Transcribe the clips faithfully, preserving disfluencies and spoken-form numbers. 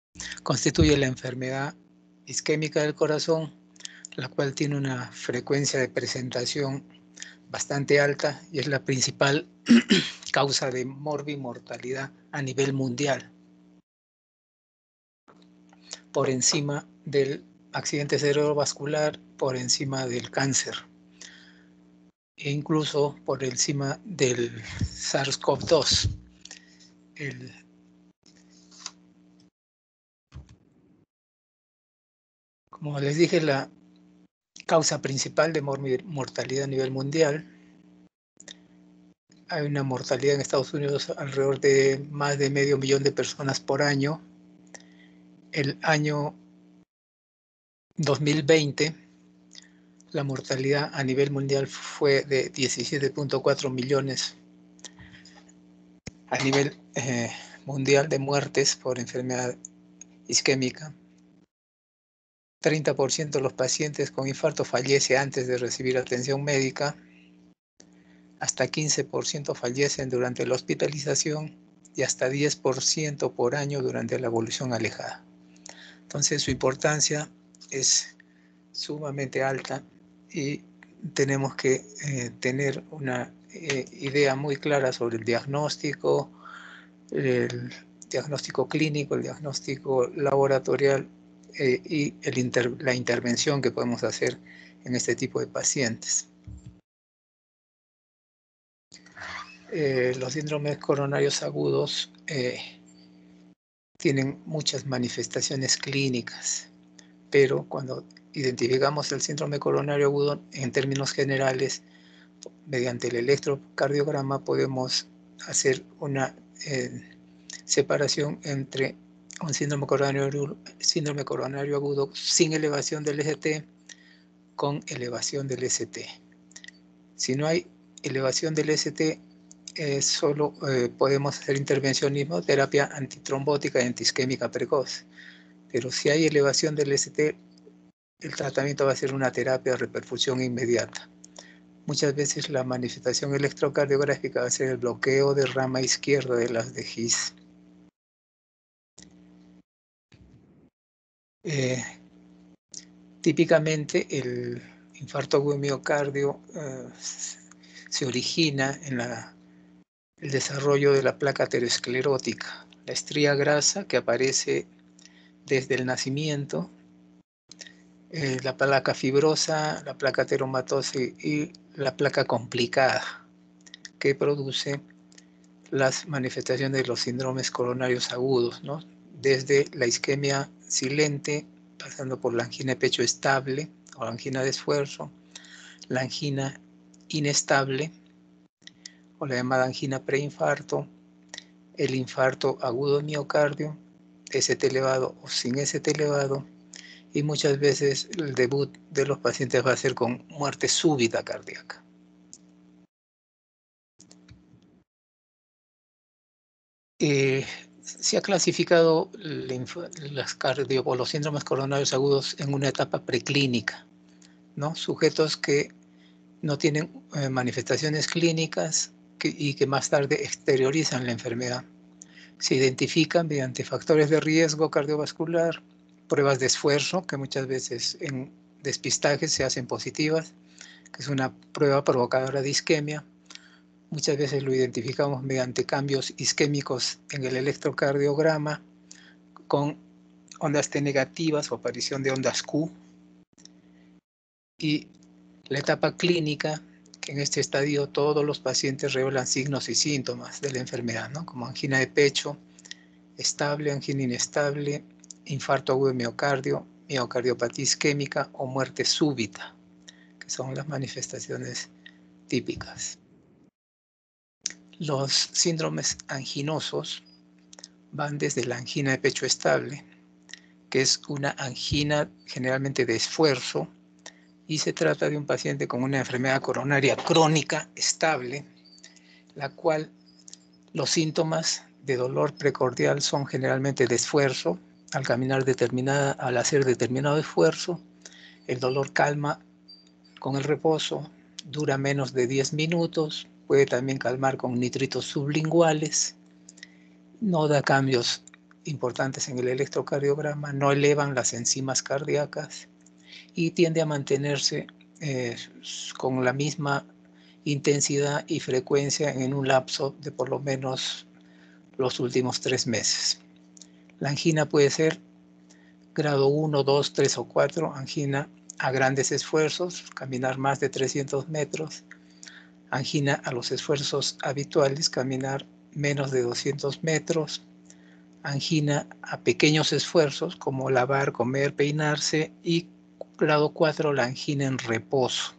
Constituye la enfermedad isquémica del corazón, la cual tiene una frecuencia de presentación bastante alta y es la principal causa de morbimortalidad a nivel mundial, por encima del accidente cerebrovascular, por encima del cáncer e incluso por encima del SARS-CoV dos. El, como les dije, la causa principal de mortalidad a nivel mundial. Hay una mortalidad en Estados Unidos alrededor de más de medio millón de personas por año. El año dos mil veinte, la mortalidad a nivel mundial fue de diecisiete punto cuatro millones a nivel eh, mundial de muertes por enfermedad isquémica. treinta por ciento de los pacientes con infarto fallece antes de recibir atención médica. Hasta quince por ciento fallecen durante la hospitalización y hasta diez por ciento por año durante la evolución alejada. Entonces su importancia es sumamente alta y tenemos que eh, tener una eh, idea muy clara sobre el diagnóstico, el diagnóstico clínico, el diagnóstico laboratorial eh, y el inter la intervención que podemos hacer en este tipo de pacientes. Eh, los síndromes coronarios agudos eh, tienen muchas manifestaciones clínicas, pero cuando identificamos el síndrome coronario agudo, en términos generales, mediante el electrocardiograma podemos hacer una eh, separación entre un síndrome coronario, síndrome coronario agudo sin elevación del S T con elevación del S T. Si no hay elevación del S T, eh, solo eh, podemos hacer intervencionismo, terapia antitrombótica y antiisquémica precoz. Pero si hay elevación del S T, el tratamiento va a ser una terapia de reperfusión inmediata. Muchas veces la manifestación electrocardiográfica va a ser el bloqueo de rama izquierda de las de His. Eh, típicamente el infarto agudo de miocardio eh, se origina en la, el desarrollo de la placa aterosclerótica, la estría grasa que aparece desde el nacimiento, eh, la placa fibrosa, la placa ateromatosa y la placa complicada que produce las manifestaciones de los síndromes coronarios agudos, ¿no? Desde la isquemia silente, pasando por la angina de pecho estable o la angina de esfuerzo, la angina inestable o la llamada angina preinfarto, el infarto agudo de miocardio, S T elevado o sin S T elevado, y muchas veces el debut de los pacientes va a ser con muerte súbita cardíaca. Eh, se ha clasificado las cardio, o los síndromes coronarios agudos en una etapa preclínica, ¿no? Sujetos que no tienen eh, manifestaciones clínicas que, y que más tarde exteriorizan la enfermedad. Se identifican mediante factores de riesgo cardiovascular, pruebas de esfuerzo, que muchas veces en despistajes se hacen positivas, que es una prueba provocadora de isquemia. Muchas veces lo identificamos mediante cambios isquémicos en el electrocardiograma con ondas T negativas o aparición de ondas Q. Y la etapa clínica, que en este estadio todos los pacientes revelan signos y síntomas de la enfermedad, ¿no? Como angina de pecho estable, angina inestable, infarto agudo de miocardio, miocardiopatía isquémica o muerte súbita, que son las manifestaciones típicas. Los síndromes anginosos van desde la angina de pecho estable, que es una angina generalmente de esfuerzo, y se trata de un paciente con una enfermedad coronaria crónica estable, la cual los síntomas de dolor precordial son generalmente de esfuerzo, al caminar determinada, al hacer determinado esfuerzo, el dolor calma con el reposo, dura menos de diez minutos, puede también calmar con nitritos sublinguales, no da cambios importantes en el electrocardiograma, no elevan las enzimas cardíacas y tiende a mantenerse eh, con la misma intensidad y frecuencia en un lapso de por lo menos los últimos tres meses. La angina puede ser grado uno, dos, tres o cuatro, angina a grandes esfuerzos, caminar más de trescientos metros, angina a los esfuerzos habituales, caminar menos de doscientos metros, angina a pequeños esfuerzos como lavar, comer, peinarse, y grado cuatro, la angina en reposo.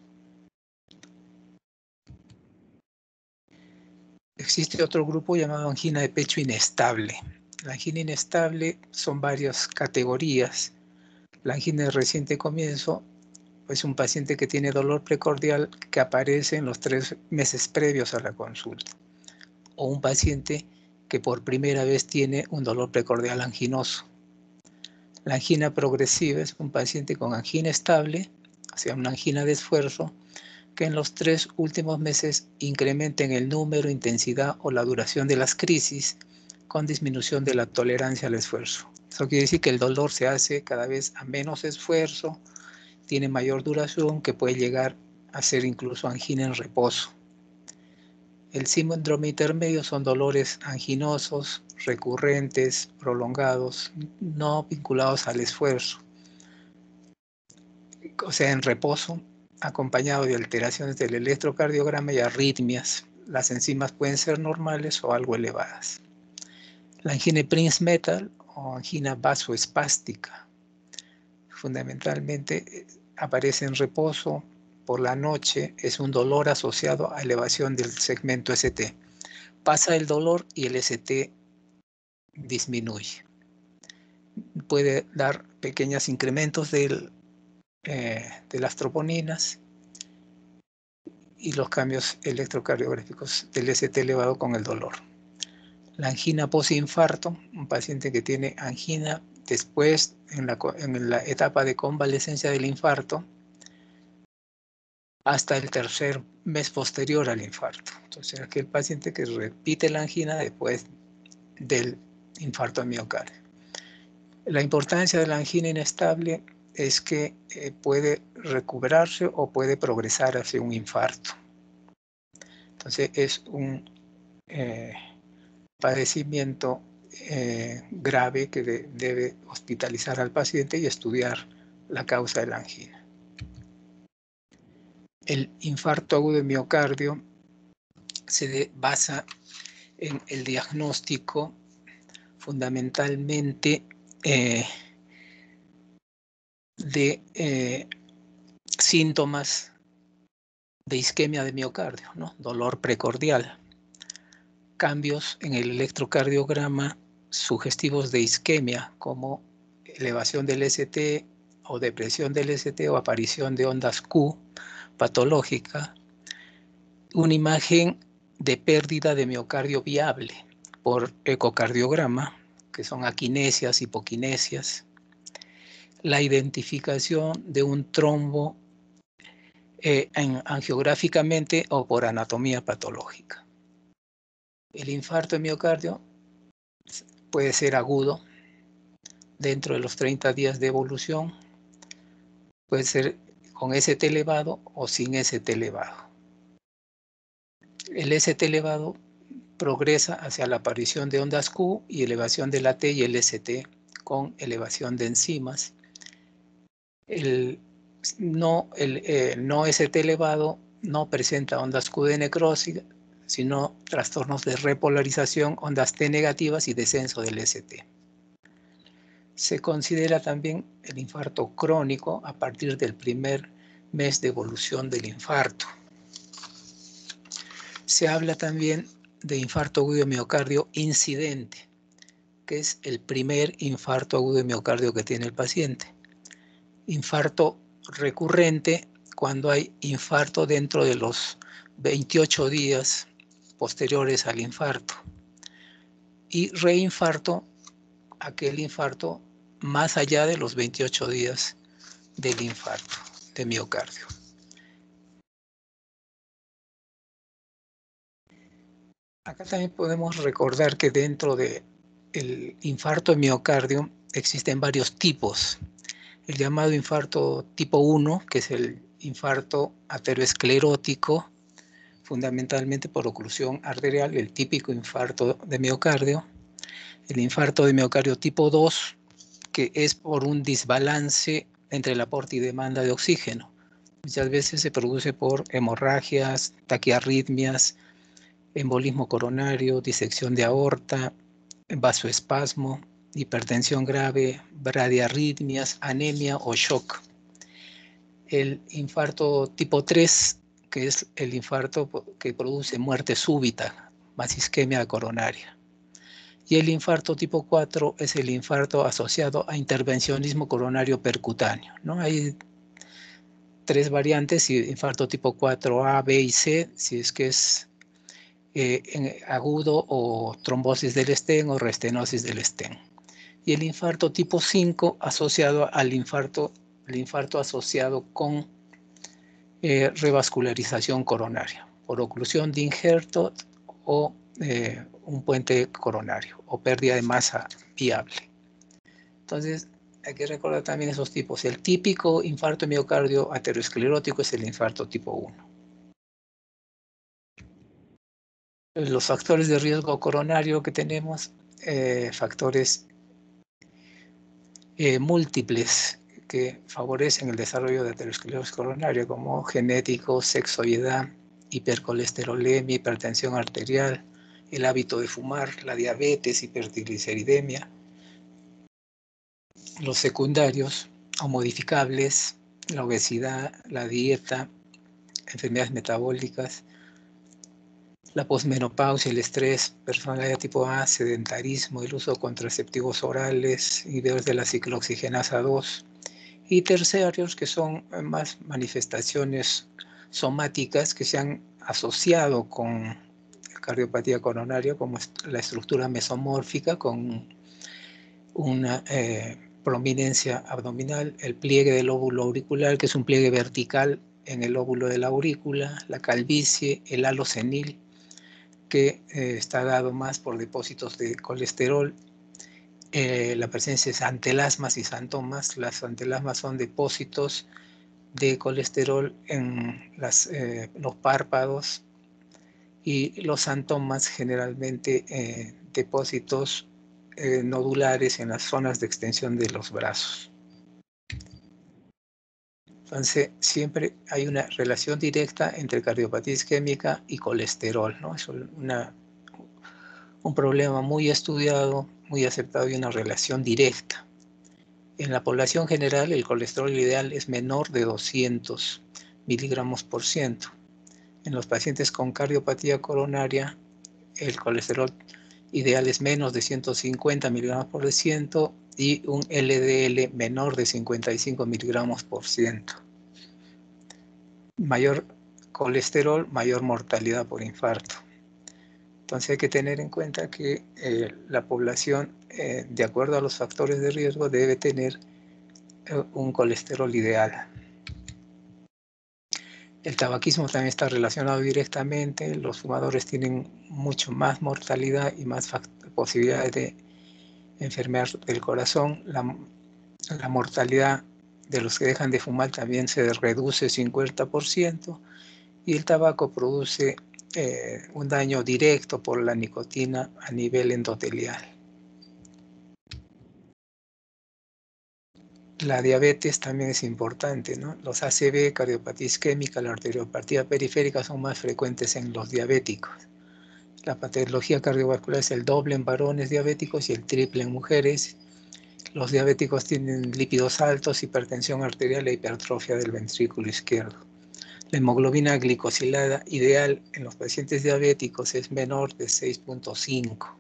Existe otro grupo llamado angina de pecho inestable. La angina inestable son varias categorías. La angina de reciente comienzo es un paciente que tiene dolor precordial que aparece en los tres meses previos a la consulta. O un paciente que por primera vez tiene un dolor precordial anginoso. La angina progresiva es un paciente con angina estable, o sea, una angina de esfuerzo, que en los tres últimos meses incrementen el número, intensidad o la duración de las crisis con disminución de la tolerancia al esfuerzo. Eso quiere decir que el dolor se hace cada vez a menos esfuerzo, tiene mayor duración, que puede llegar a ser incluso angina en reposo. El síndrome intermedio son dolores anginosos, recurrentes, prolongados, no vinculados al esfuerzo, o sea, en reposo, acompañado de alteraciones del electrocardiograma y arritmias. Las enzimas pueden ser normales o algo elevadas. La angina Prince-Metal o angina vasoespástica fundamentalmente aparece en reposo por la noche, es un dolor asociado a elevación del segmento S T. Pasa el dolor y el S T disminuye. Puede dar pequeños incrementos del, eh, de las troponinas y los cambios electrocardiográficos del S T elevado con el dolor. La angina postinfarto, un paciente que tiene angina después en la, en la etapa de convalescencia del infarto hasta el tercer mes posterior al infarto. Entonces, aquel paciente que repite la angina después del infarto de miocardio. La importancia de la angina inestable es que eh, puede recuperarse o puede progresar hacia un infarto. Entonces es un eh, padecimiento eh, grave que de, debe hospitalizar al paciente y estudiar la causa de la angina. El infarto agudo de miocardio se de, basa en el diagnóstico fundamentalmente eh, de eh, síntomas de isquemia de miocardio, ¿no? Dolor precordial, cambios en el electrocardiograma sugestivos de isquemia, como elevación del S T o depresión del S T o aparición de ondas Q patológica, una imagen de pérdida de miocardio viable por ecocardiograma, que son aquinesias, hipoquinesias, la identificación de un trombo eh, en, angiográficamente o por anatomía patológica. El infarto de miocardio puede ser agudo dentro de los treinta días de evolución, puede ser con S T elevado o sin S T elevado. El S T elevado progresa hacia la aparición de ondas Q y elevación de la T y el S T con elevación de enzimas. El no, el, eh, no S T elevado no presenta ondas Q de necrosis, sino trastornos de repolarización, ondas T negativas y descenso del S T. Se considera también el infarto crónico a partir del primer mes de evolución del infarto. Se habla también de infarto agudo de miocardio incidente, que es el primer infarto agudo de miocardio que tiene el paciente. Infarto recurrente cuando hay infarto dentro de los veintiocho días posteriores al infarto. Y reinfarto, aquel infarto más allá de los veintiocho días del infarto de miocardio. Acá también podemos recordar que dentro de el infarto de miocardio existen varios tipos. El llamado infarto tipo uno, que es el infarto ateroesclerótico, fundamentalmente por oclusión arterial, el típico infarto de miocardio. El infarto de miocardio tipo dos, que es por un desbalance entre el aporte y demanda de oxígeno. Muchas veces se produce por hemorragias, taquiarritmias, embolismo coronario, disección de aorta, vasoespasmo, hipertensión grave, bradiarritmias, anemia o shock. El infarto tipo tres, que es el infarto que produce muerte súbita, más isquemia coronaria. Y el infarto tipo cuatro es el infarto asociado a intervencionismo coronario percutáneo, ¿no? Hay tres variantes, infarto tipo cuatro A, B y C, si es que es eh, en agudo o trombosis del estén o restenosis del estén. Y el infarto tipo cinco asociado al infarto, el infarto asociado con eh, revascularización coronaria, por oclusión de injerto o eh, un puente coronario o pérdida de masa viable. Entonces, hay que recordar también esos tipos. El típico infarto miocardio ateroesclerótico es el infarto tipo uno. Los factores de riesgo coronario que tenemos, eh, factores eh, múltiples que favorecen el desarrollo de aterosclerosis coronaria, como genético, sexo y edad, hipercolesterolemia, hipertensión arterial, el hábito de fumar, la diabetes, hipertrigliceridemia. Los secundarios o modificables, la obesidad, la dieta, enfermedades metabólicas, la posmenopausia, el estrés, personalidad tipo A, sedentarismo, el uso de contraceptivos orales, inhibidores de la ciclooxigenasa dos, y terciarios que son más manifestaciones somáticas que se han asociado con cardiopatía coronaria, como la estructura mesomórfica con una eh, prominencia abdominal, el pliegue del óvulo auricular, que es un pliegue vertical en el óvulo de la aurícula, la calvicie, el halo senil, que eh, está dado más por depósitos de colesterol, eh, la presencia de antelasmas y santomas. Las antelasmas son depósitos de colesterol en las, eh, los párpados, y los santomas generalmente eh, depósitos eh, nodulares en las zonas de extensión de los brazos. Entonces, siempre hay una relación directa entre cardiopatía isquémica y colesterol, ¿no? Es una, un problema muy estudiado, muy aceptado y una relación directa. En la población general, el colesterol ideal es menor de doscientos miligramos por ciento. En los pacientes con cardiopatía coronaria, el colesterol ideal es menos de ciento cincuenta miligramos por ciento y un L D L menor de cincuenta y cinco miligramos por ciento. Mayor colesterol, mayor mortalidad por infarto. Entonces hay que tener en cuenta que eh, la población, eh, de acuerdo a los factores de riesgo, debe tener eh, un colesterol ideal. El tabaquismo también está relacionado directamente. Los fumadores tienen mucho más mortalidad y más posibilidades de enfermedad del corazón. La, la mortalidad de los que dejan de fumar también se reduce cincuenta por ciento, y el tabaco produce eh, un daño directo por la nicotina a nivel endotelial. La diabetes también es importante, ¿no? Los A C V, cardiopatía isquémica, la arteriopatía periférica son más frecuentes en los diabéticos. La patología cardiovascular es el doble en varones diabéticos y el triple en mujeres. Los diabéticos tienen lípidos altos, hipertensión arterial e hipertrofia del ventrículo izquierdo. La hemoglobina glicosilada ideal en los pacientes diabéticos es menor de seis punto cinco.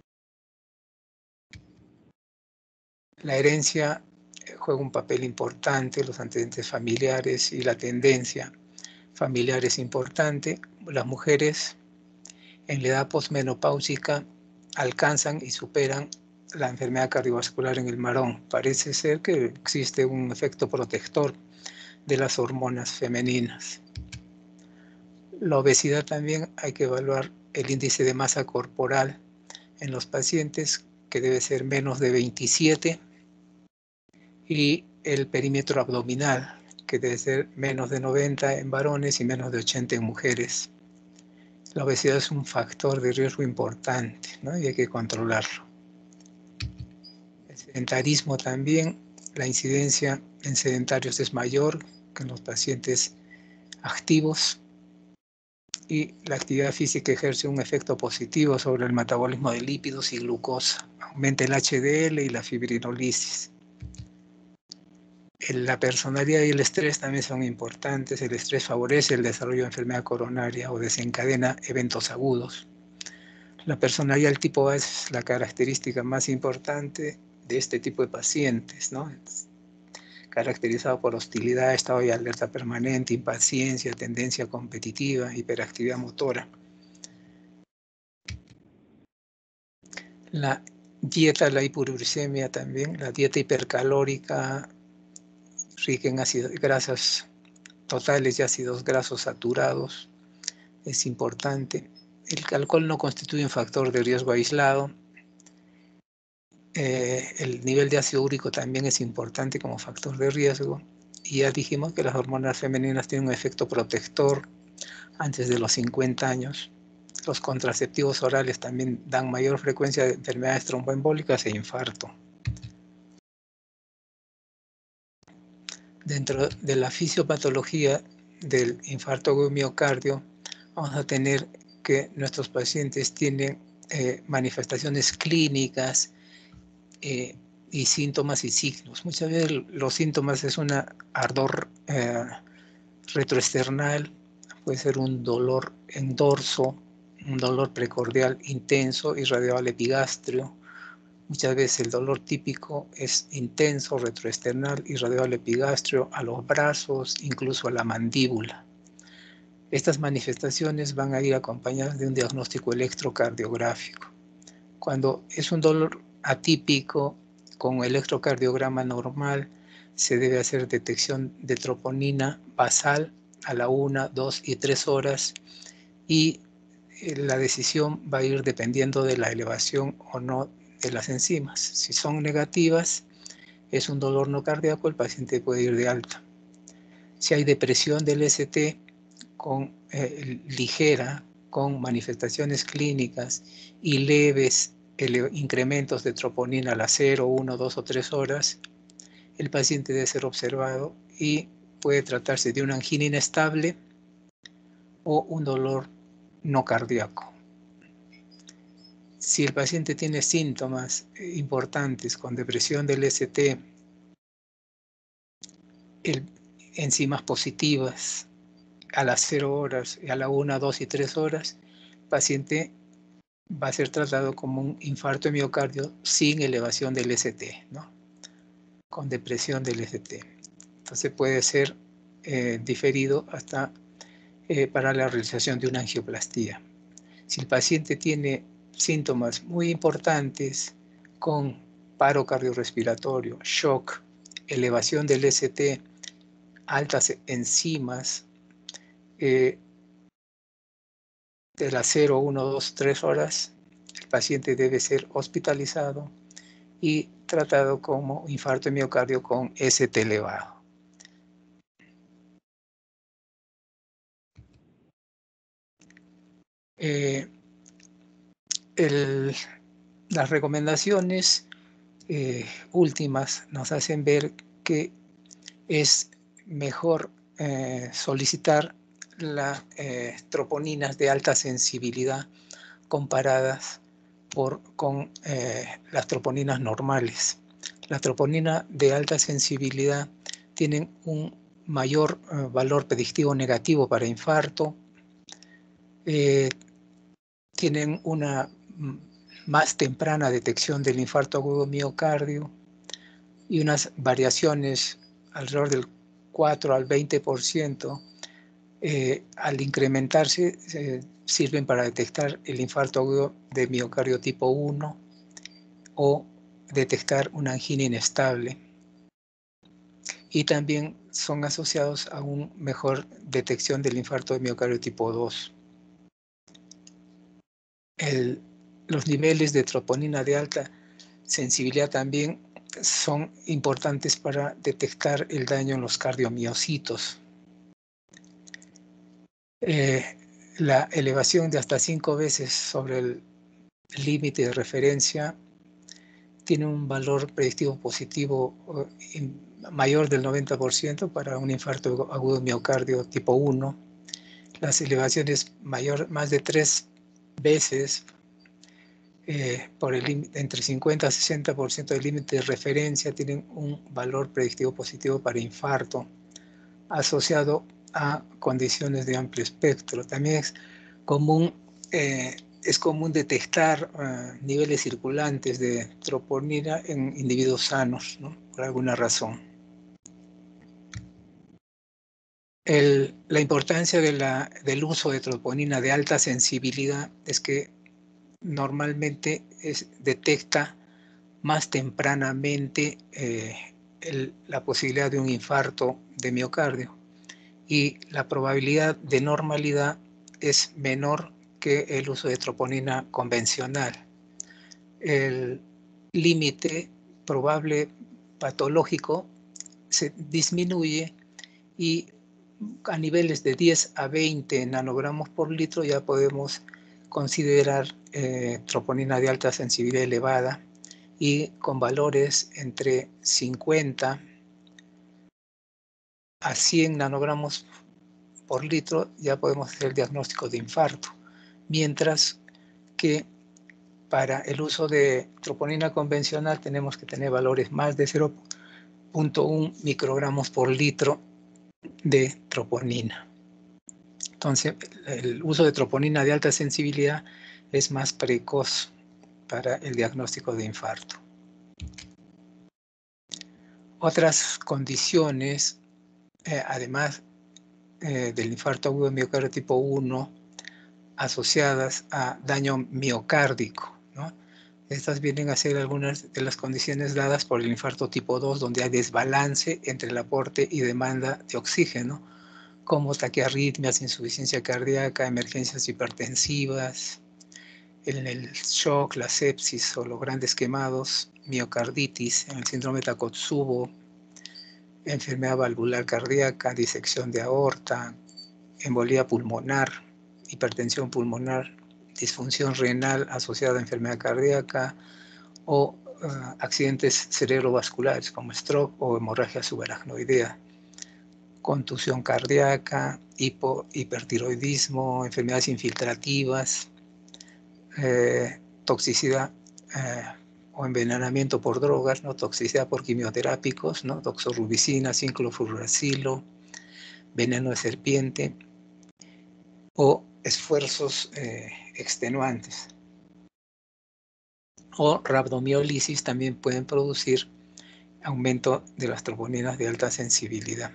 La herencia juega un papel importante, los antecedentes familiares y la tendencia familiar es importante. Las mujeres en la edad posmenopáusica alcanzan y superan la enfermedad cardiovascular en el varón. Parece ser que existe un efecto protector de las hormonas femeninas. La obesidad también hay que evaluar el índice de masa corporal en los pacientes que debe ser menos de veintisiete, y el perímetro abdominal, que debe ser menos de noventa en varones y menos de ochenta en mujeres. La obesidad es un factor de riesgo importante, ¿no? Y hay que controlarlo. El sedentarismo también, la incidencia en sedentarios es mayor que en los pacientes activos, y la actividad física ejerce un efecto positivo sobre el metabolismo de lípidos y glucosa. Aumenta el H D L y la fibrinolisis. La personalidad y el estrés también son importantes. El estrés favorece el desarrollo de enfermedad coronaria o desencadena eventos agudos. La personalidad del tipo A es la característica más importante de este tipo de pacientes, ¿no? Es caracterizado por hostilidad, estado de alerta permanente, impaciencia, tendencia competitiva, hiperactividad motora. La dieta, la hipururicemia también, la dieta hipercalórica, rica en ácidos, grasas totales y ácidos grasos saturados, es importante. El alcohol no constituye un factor de riesgo aislado. Eh, el nivel de ácido úrico también es importante como factor de riesgo. Y ya dijimos que las hormonas femeninas tienen un efecto protector antes de los cincuenta años. Los contraceptivos orales también dan mayor frecuencia de enfermedades tromboembólicas e infarto. Dentro de la fisiopatología del infarto agudo de miocardio, vamos a tener que nuestros pacientes tienen eh, manifestaciones clínicas eh, y síntomas y signos. Muchas veces los síntomas es un ardor eh, retroesternal, puede ser un dolor en dorso, un dolor precordial intenso, irradiado al epigastrio. Muchas veces el dolor típico es intenso, retroesternal, irradiado al epigastrio, a los brazos, incluso a la mandíbula. Estas manifestaciones van a ir acompañadas de un diagnóstico electrocardiográfico. Cuando es un dolor atípico con electrocardiograma normal, se debe hacer detección de troponina basal a la una, dos y tres horas, y la decisión va a ir dependiendo de la elevación o no de las enzimas. Si son negativas, es un dolor no cardíaco, el paciente puede ir de alta. Si hay depresión del S T con, eh, ligera, con manifestaciones clínicas y leves incrementos de troponina a las cero, uno, dos o tres horas, el paciente debe ser observado y puede tratarse de una angina inestable o un dolor no cardíaco. Si el paciente tiene síntomas importantes con depresión del S T, el, enzimas positivas a las cero horas y a la una, dos y tres horas, el paciente va a ser tratado como un infarto de miocardio sin elevación del S T, ¿no? Con depresión del S T. Entonces puede ser eh, diferido hasta eh, para la realización de una angioplastía. Si el paciente tiene síntomas muy importantes con paro cardiorrespiratorio, shock, elevación del S T, altas enzimas, eh, de las cero, uno, dos, tres horas, el paciente debe ser hospitalizado y tratado como infarto de miocardio con S T elevado. Eh, el, las recomendaciones eh, últimas nos hacen ver que es mejor eh, solicitar las eh, troponinas de alta sensibilidad comparadas por, con eh, las troponinas normales. La troponina de alta sensibilidad tienen un mayor eh, valor predictivo negativo para infarto, eh, tienen una más temprana detección del infarto agudo miocardio y unas variaciones alrededor del cuatro al veinte por ciento eh, al incrementarse eh, sirven para detectar el infarto agudo de miocardio tipo uno o detectar una angina inestable, y también son asociados a una mejor detección del infarto de miocardio tipo dos. El, los niveles de troponina de alta sensibilidad también son importantes para detectar el daño en los cardiomiocitos. Eh, la elevación de hasta cinco veces sobre el límite de referencia tiene un valor predictivo positivo eh, mayor del noventa por ciento para un infarto agudo de miocardio tipo uno. Las elevaciones mayor, más de tres veces eh, por el, entre cincuenta a sesenta por ciento del límite de referencia tienen un valor predictivo positivo para infarto asociado a condiciones de amplio espectro. También es común, eh, es común detectar uh, niveles circulantes de troponina en individuos sanos, ¿no? Por alguna razón. El, la importancia de la, del uso de troponina de alta sensibilidad es que normalmente es, detecta más tempranamente eh, el, la posibilidad de un infarto de miocardio y la probabilidad de normalidad es menor que el uso de troponina convencional. El límite probable patológico se disminuye y a niveles de diez a veinte nanogramos por litro ya podemos considerar eh, troponina de alta sensibilidad elevada, y con valores entre cincuenta a cien nanogramos por litro ya podemos hacer el diagnóstico de infarto, mientras que para el uso de troponina convencional tenemos que tener valores más de cero punto uno microgramos por litro de troponina. Entonces, el uso de troponina de alta sensibilidad es más precoz para el diagnóstico de infarto. Otras condiciones, eh, además eh, del infarto agudo de miocardio tipo uno, asociadas a daño miocárdico, ¿no? Estas vienen a ser algunas de las condiciones dadas por el infarto tipo dos, donde hay desbalance entre el aporte y demanda de oxígeno, como taquiarritmias, insuficiencia cardíaca, emergencias hipertensivas, en el shock, la sepsis o los grandes quemados, miocarditis, en el síndrome de Takotsubo, enfermedad valvular cardíaca, disección de aorta, embolía pulmonar, hipertensión pulmonar, disfunción renal asociada a enfermedad cardíaca o uh, accidentes cerebrovasculares como stroke o hemorragia subaracnoidea, contusión cardíaca, hipo, hipertiroidismo, enfermedades infiltrativas, eh, toxicidad eh, o envenenamiento por drogas, ¿no? Toxicidad por quimioterápicos, ¿no? Doxorubicina, cinclofluracilo, veneno de serpiente o esfuerzos eh, extenuantes. O rhabdomiólisis también pueden producir aumento de las troponinas de alta sensibilidad.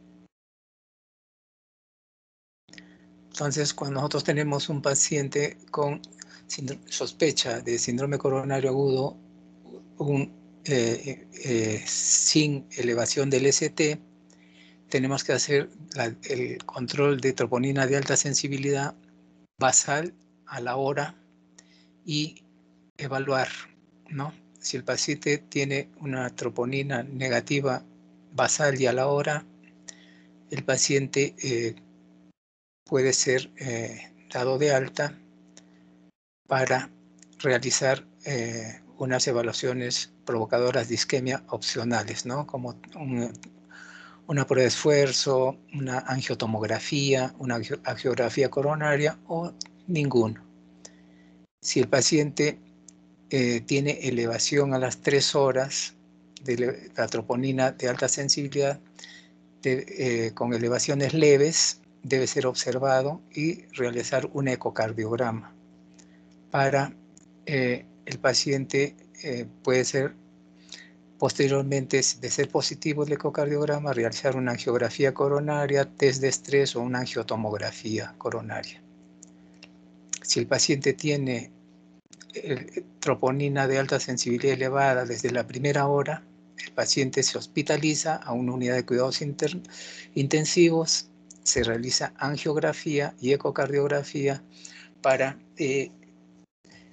Entonces, cuando nosotros tenemos un paciente con sospecha de síndrome coronario agudo un, eh, eh, sin elevación del S T, tenemos que hacer la, el control de troponina de alta sensibilidad basal a la hora y evaluar, ¿no? Si el paciente tiene una troponina negativa basal y a la hora, el paciente eh, puede ser eh, dado de alta para realizar eh, unas evaluaciones provocadoras de isquemia opcionales, ¿no? Como un, una prueba de esfuerzo, una angiotomografía, una angiografía coronaria o ninguno. Si el paciente eh, tiene elevación a las tres horas de la troponina de alta sensibilidad de, eh, con elevaciones leves, debe ser observado y realizar un ecocardiograma. Para eh, el paciente eh, puede ser posteriormente, de ser positivo el ecocardiograma, realizar una angiografía coronaria, test de estrés o una angiotomografía coronaria. Si el paciente tiene el, troponina de alta sensibilidad elevada desde la primera hora, el paciente se hospitaliza a una unidad de cuidados intensivos, se realiza angiografía y ecocardiografía para eh,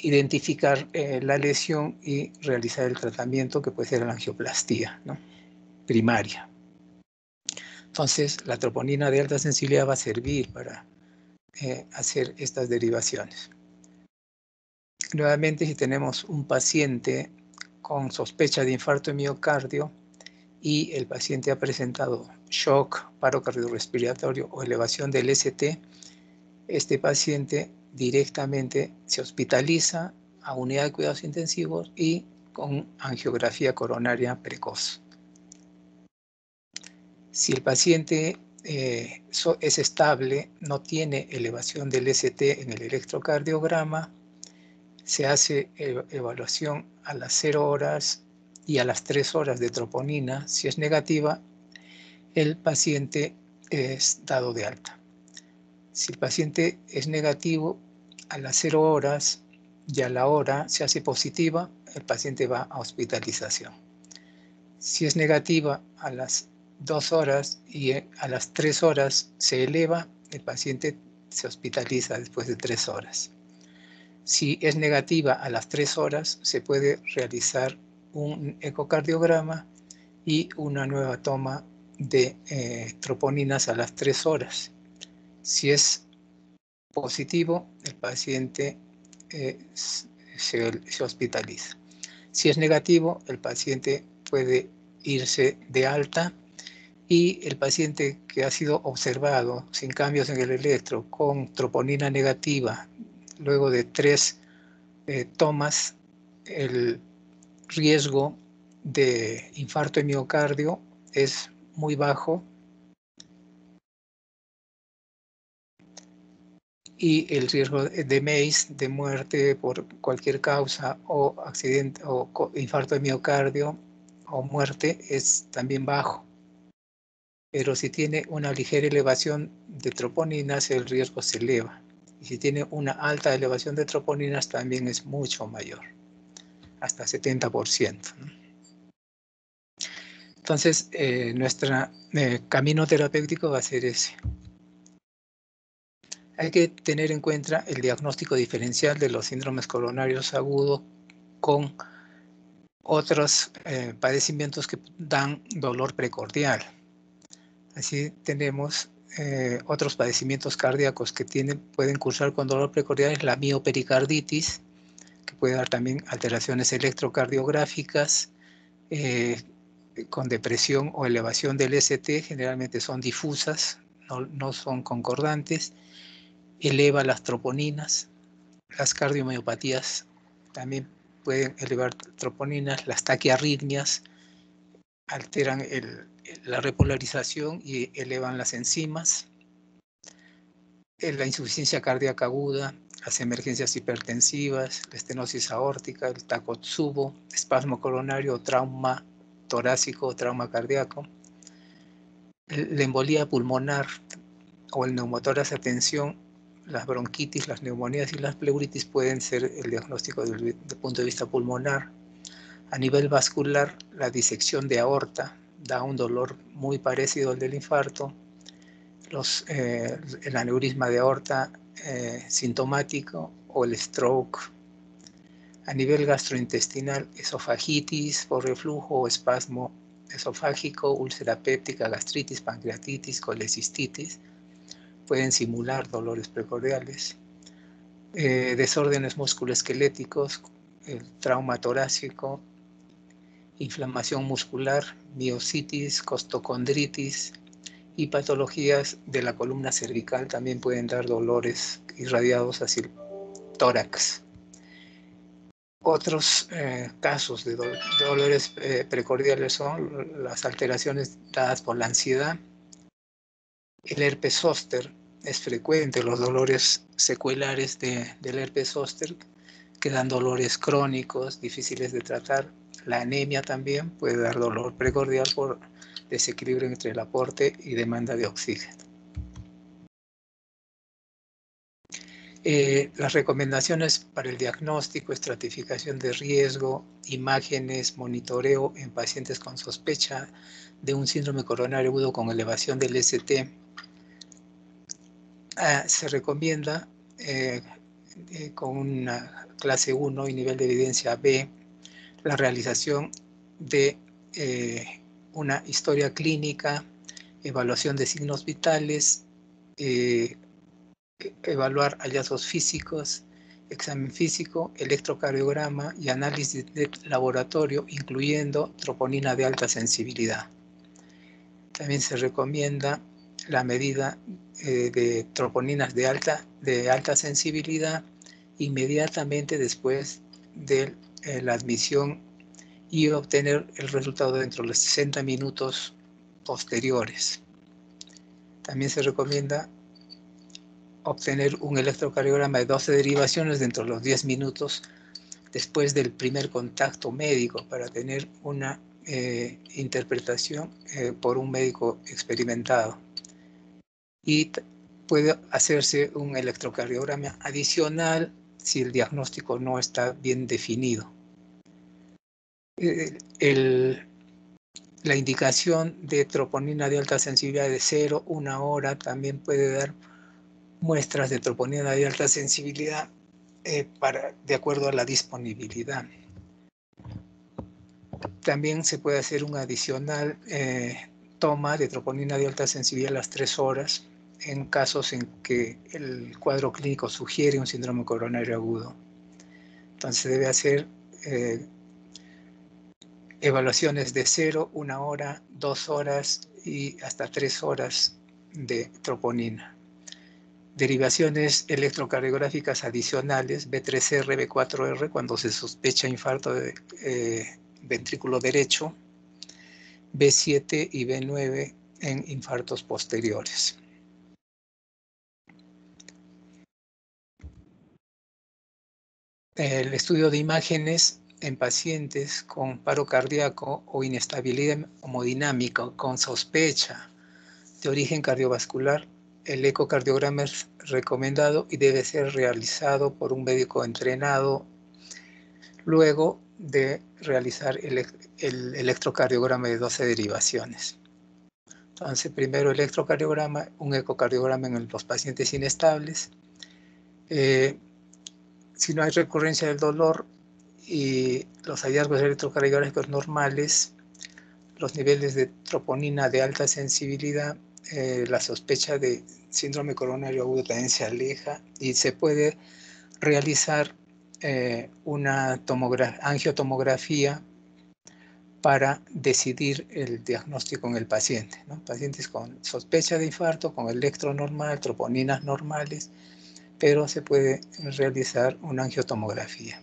identificar eh, la lesión y realizar el tratamiento que puede ser la angioplastía, ¿no? Primaria. Entonces, la troponina de alta sensibilidad va a servir para eh, hacer estas derivaciones. Nuevamente, si tenemos un paciente con sospecha de infarto de miocardio y el paciente ha presentado shock, paro cardiorrespiratorio o elevación del S T, este paciente directamente se hospitaliza a unidad de cuidados intensivos y con angiografía coronaria precoz. Si el paciente eh, so, es estable, no tiene elevación del S T en el electrocardiograma, se hace evaluación a las cero horas y a las tres horas de troponina. Si es negativa, el paciente es dado de alta. Si el paciente es negativo, a las cero horas y a la hora se hace positiva, el paciente va a hospitalización. Si es negativa a las dos horas y a las tres horas se eleva, el paciente se hospitaliza después de tres horas. Si es negativa a las tres horas, se puede realizar un ecocardiograma y una nueva toma de eh, troponinas a las tres horas. Si es positivo, el paciente eh, se, se hospitaliza. Si es negativo, el paciente puede irse de alta y el paciente que ha sido observado sin cambios en el electro con troponina negativa, luego de tres eh, tomas, el riesgo de infarto de miocardio es muy bajo y el riesgo de M A C E, de muerte por cualquier causa o accidente o infarto de miocardio o muerte es también bajo. Pero si tiene una ligera elevación de troponinas, el riesgo se eleva. Y si tiene una alta elevación de troponinas, también es mucho mayor, hasta setenta por ciento. Entonces, eh, nuestro eh, camino terapéutico va a ser ese. Hay que tener en cuenta el diagnóstico diferencial de los síndromes coronarios agudos con otros eh, padecimientos que dan dolor precordial. Así tenemos eh, otros padecimientos cardíacos que tienen, pueden cursar con dolor precordial, es la miopericarditis, que puede dar también alteraciones electrocardiográficas, eh, con depresión o elevación del S T, generalmente son difusas, no, no son concordantes, eleva las troponinas, las cardiomiopatías también pueden elevar troponinas, las taquiarritmias alteran el, la repolarización y elevan las enzimas, la insuficiencia cardíaca aguda, las emergencias hipertensivas, la estenosis aórtica, el takotsubo, espasmo coronario, trauma torácico o trauma cardíaco, la embolía pulmonar o el neumotórax a tensión, las bronquitis, las neumonías y las pleuritis pueden ser el diagnóstico desde el punto de vista pulmonar. A nivel vascular, la disección de aorta da un dolor muy parecido al del infarto. Los, eh, el aneurisma de aorta eh, sintomático o el stroke. A nivel gastrointestinal, esofagitis por reflujo o espasmo esofágico, úlcera péptica, gastritis, pancreatitis, colecistitis. Pueden simular dolores precordiales. Eh, desórdenes musculoesqueléticos, el trauma torácico, inflamación muscular, miositis, costocondritis y patologías de la columna cervical también pueden dar dolores irradiados hacia el tórax. Otros eh, casos de, do de dolores eh, precordiales son las alteraciones dadas por la ansiedad. El herpes zóster es frecuente, los dolores secuelares de, del herpes zóster que dan dolores crónicos, difíciles de tratar. La anemia también puede dar dolor precordial por desequilibrio entre el aporte y demanda de oxígeno. Eh, las recomendaciones para el diagnóstico, estratificación de riesgo, imágenes, monitoreo en pacientes con sospecha de un síndrome coronario agudo con elevación del S T. Ah, se recomienda eh, eh, con una clase uno y nivel de evidencia B, la realización de eh, una historia clínica, evaluación de signos vitales, eh, evaluar hallazgos físicos, examen físico, electrocardiograma y análisis de laboratorio, incluyendo troponina de alta sensibilidad. También se recomienda la medida eh, de troponinas de alta, de alta sensibilidad inmediatamente después de eh, la admisión y obtener el resultado dentro de los sesenta minutos posteriores. También se recomienda obtener un electrocardiograma de doce derivaciones dentro de los diez minutos después del primer contacto médico para tener una eh, interpretación eh, por un médico experimentado. Y puede hacerse un electrocardiograma adicional si el diagnóstico no está bien definido. El, el, la indicación de troponina de alta sensibilidad de cero, una hora, también puede dar muestras de troponina de alta sensibilidad eh, para, de acuerdo a la disponibilidad. También se puede hacer un adicional eh, toma de troponina de alta sensibilidad a las tres horas en casos en que el cuadro clínico sugiere un síndrome coronario agudo. Entonces debe hacer eh, evaluaciones de cero, una hora, dos horas y hasta tres horas de troponina. Derivaciones electrocardiográficas adicionales, B tres R, B cuatro R, cuando se sospecha infarto de eh, ventrículo derecho, B siete y B nueve en infartos posteriores. El estudio de imágenes en pacientes con paro cardíaco o inestabilidad hemodinámica con sospecha de origen cardiovascular, el ecocardiograma es recomendado y debe ser realizado por un médico entrenado luego de realizar el, el electrocardiograma de doce derivaciones. Entonces, primero electrocardiograma, un ecocardiograma en los pacientes inestables. Eh, si no hay recurrencia del dolor y los hallazgos electrocardiográficos normales, los niveles de troponina de alta sensibilidad, eh, la sospecha de síndrome coronario agudo también se aleja y se puede realizar eh, una angiotomografía para decidir el diagnóstico en el paciente, ¿no? Pacientes con sospecha de infarto, con electro normal, troponinas normales, pero se puede realizar una angiotomografía.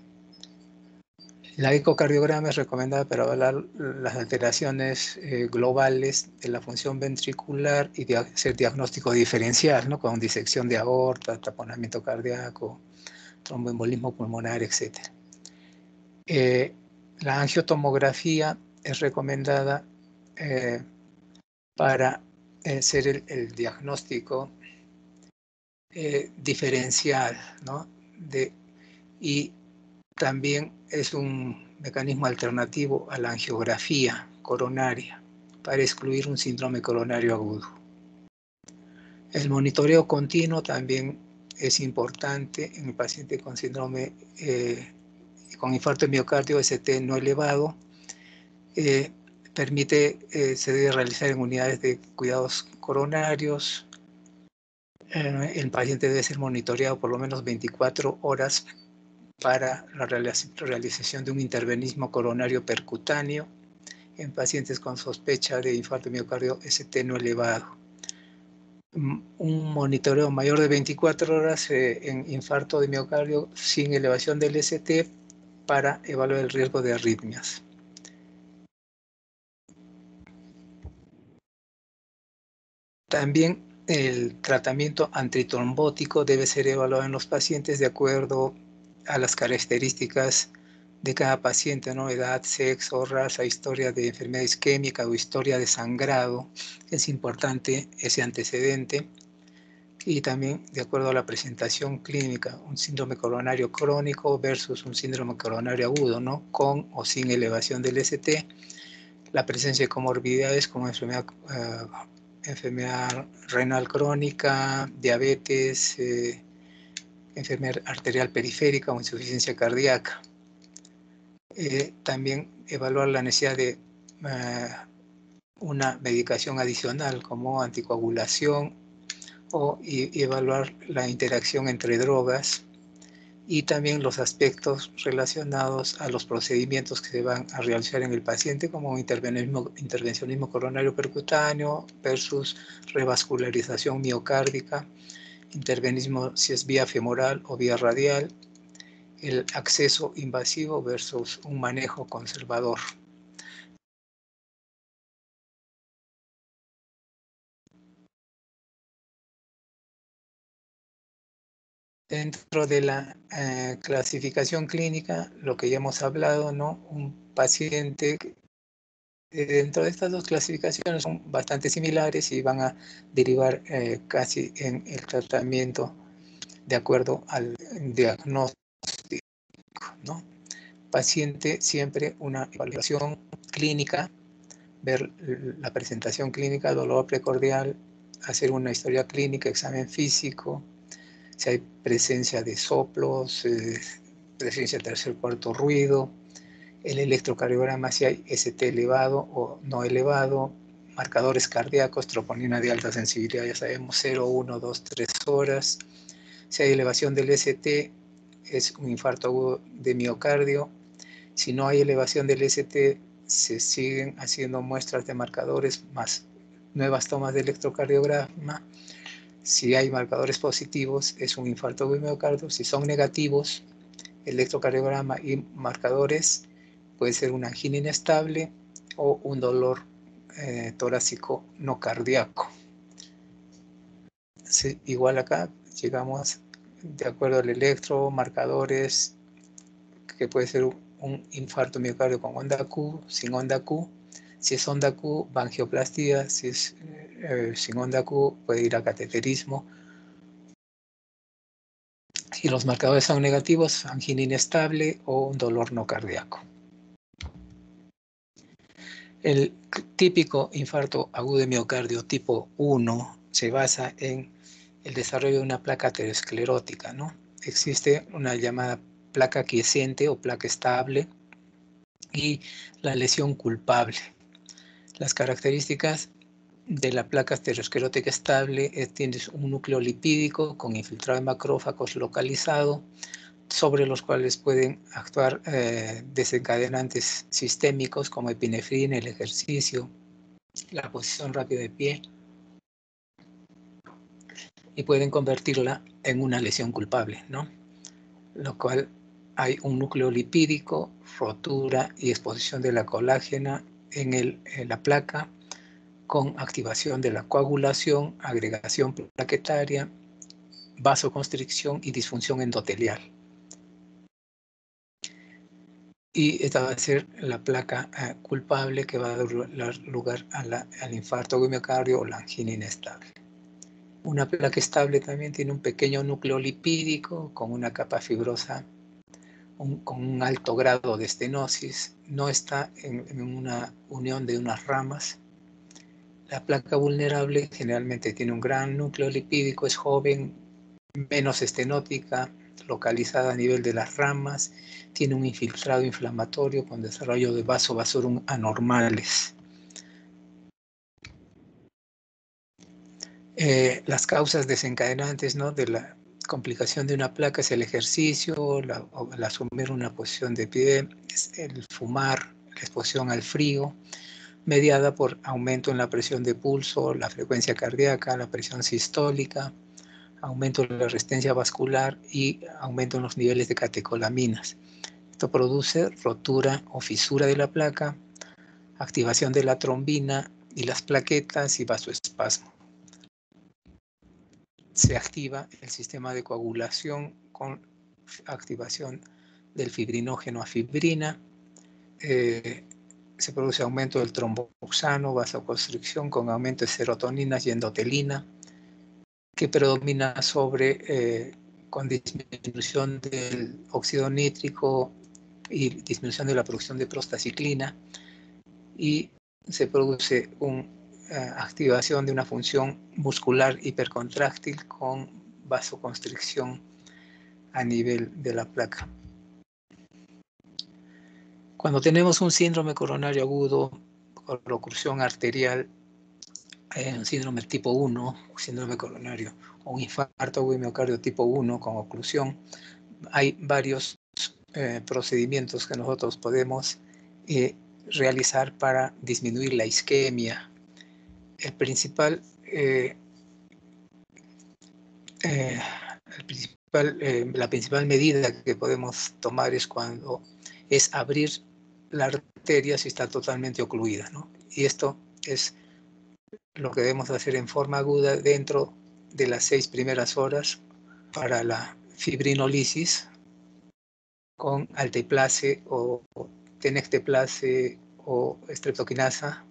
La ecocardiograma es recomendada para evaluar las alteraciones eh, globales de la función ventricular y de hacer diagnóstico diferencial, ¿no? Con disección de aorta, taponamiento cardíaco, tromboembolismo pulmonar, etcétera. Eh, la angiotomografía es recomendada eh, para hacer el, el diagnóstico eh, diferencial, ¿no? De, y también es un mecanismo alternativo a la angiografía coronaria para excluir un síndrome coronario agudo. El monitoreo continuo también es importante en el paciente con síndrome eh, con infarto de miocardio S T no elevado. Eh, permite, eh, se debe realizar en unidades de cuidados coronarios. Eh, el paciente debe ser monitoreado por lo menos veinticuatro horas para la realización de un intervenismo coronario percutáneo en pacientes con sospecha de infarto de miocardio S T no elevado. Un monitoreo mayor de veinticuatro horas eh, en infarto de miocardio sin elevación del S T para evaluar el riesgo de arritmias. También el tratamiento antitrombótico debe ser evaluado en los pacientes de acuerdo a las características de cada paciente, ¿no? Edad, sexo, raza, historia de enfermedad isquémica o historia de sangrado. Es importante ese antecedente. Y también de acuerdo a la presentación clínica, un síndrome coronario crónico versus un síndrome coronario agudo, ¿no? Con o sin elevación del S T. La presencia de comorbilidades como enfermedad, uh, enfermedad renal crónica, diabetes, eh, enfermedad arterial periférica o insuficiencia cardíaca. Eh, también evaluar la necesidad de uh, una medicación adicional como anticoagulación o y, y evaluar la interacción entre drogas y también los aspectos relacionados a los procedimientos que se van a realizar en el paciente, como intervencionismo, intervencionismo coronario percutáneo versus revascularización miocárdica, intervencionismo si es vía femoral o vía radial, el acceso invasivo versus un manejo conservador. Dentro de la eh, clasificación clínica, lo que ya hemos hablado, ¿no? Un paciente, eh, dentro de estas dos clasificaciones son bastante similares y van a derivar eh, casi en el tratamiento de acuerdo al diagnóstico, ¿no? Paciente, siempre una evaluación clínica, ver la presentación clínica, dolor precordial, hacer una historia clínica, examen físico, si hay presencia de soplos, eh, presencia de tercer cuarto ruido, el electrocardiograma si hay S T elevado o no elevado, marcadores cardíacos, troponina de alta sensibilidad, ya sabemos, cero, uno, dos, tres horas. Si hay elevación del S T, es un infarto agudo de miocardio. Si no hay elevación del S T, se siguen haciendo muestras de marcadores más nuevas tomas de electrocardiograma. Si hay marcadores positivos, es un infarto de miocardio. Si son negativos, electrocardiograma y marcadores, puede ser una angina inestable o un dolor eh, torácico no cardíaco. Sí, igual acá llegamos de acuerdo al electro, marcadores, que puede ser un infarto miocardio con onda Q, sin onda Q. Si es onda Q, va a angioplastia. Si es eh, sin onda Q, puede ir a cateterismo. Si los marcadores son negativos, angina inestable o un dolor no cardíaco. El típico infarto agudo de miocardio tipo uno se basa en el desarrollo de una placa aterosclerótica, ¿no? Existe una llamada placa quiescente o placa estable y la lesión culpable. Las características de la placa aterosclerótica estable es tienes un núcleo lipídico con infiltrado de macrófagos localizado, sobre los cuales pueden actuar eh, desencadenantes sistémicos como epinefrina, el ejercicio, la posición rápida de pie, y pueden convertirla en una lesión culpable, ¿no? Lo cual hay un núcleo lipídico, rotura y exposición de la colágena en, el, en la placa, con activación de la coagulación, agregación plaquetaria, vasoconstricción y disfunción endotelial. Y esta va a ser la placa eh, culpable que va a dar lugar a la, al infarto de miocardio o la angina inestable. Una placa estable también tiene un pequeño núcleo lipídico con una capa fibrosa, un, con un alto grado de estenosis, no está en, en una unión de unas ramas. La placa vulnerable generalmente tiene un gran núcleo lipídico, es joven, menos estenótica, localizada a nivel de las ramas, tiene un infiltrado inflamatorio con desarrollo de vasovasorum anormales. Eh, las causas desencadenantes, ¿no?, de la complicación de una placa es el ejercicio, la, el asumir una posición de pie, el fumar, la exposición al frío, mediada por aumento en la presión de pulso, la frecuencia cardíaca, la presión sistólica, aumento de la resistencia vascular y aumento en los niveles de catecolaminas. Esto produce rotura o fisura de la placa, activación de la trombina y las plaquetas y vasoespasmo. Se activa el sistema de coagulación con activación del fibrinógeno a fibrina, eh, se produce aumento del tromboxano, vasoconstricción con aumento de serotoninas y endotelina, que predomina sobre, eh, con disminución del óxido nítrico y disminución de la producción de prostaciclina, y se produce una uh, activación de una función muscular hipercontráctil con vasoconstricción a nivel de la placa. Cuando tenemos un síndrome coronario agudo con oclusión arterial, eh, un síndrome tipo uno, síndrome coronario, o un infarto agudo de miocardio tipo uno con oclusión, hay varios eh, procedimientos que nosotros podemos eh, realizar para disminuir la isquemia. El principal, eh, eh, el principal eh, la principal medida que podemos tomar es cuando es abrir la arteria si está totalmente ocluida, ¿no? Y esto es lo que debemos hacer en forma aguda dentro de las seis primeras horas para la fibrinolisis con alteplase o tenecteplase o streptokinasa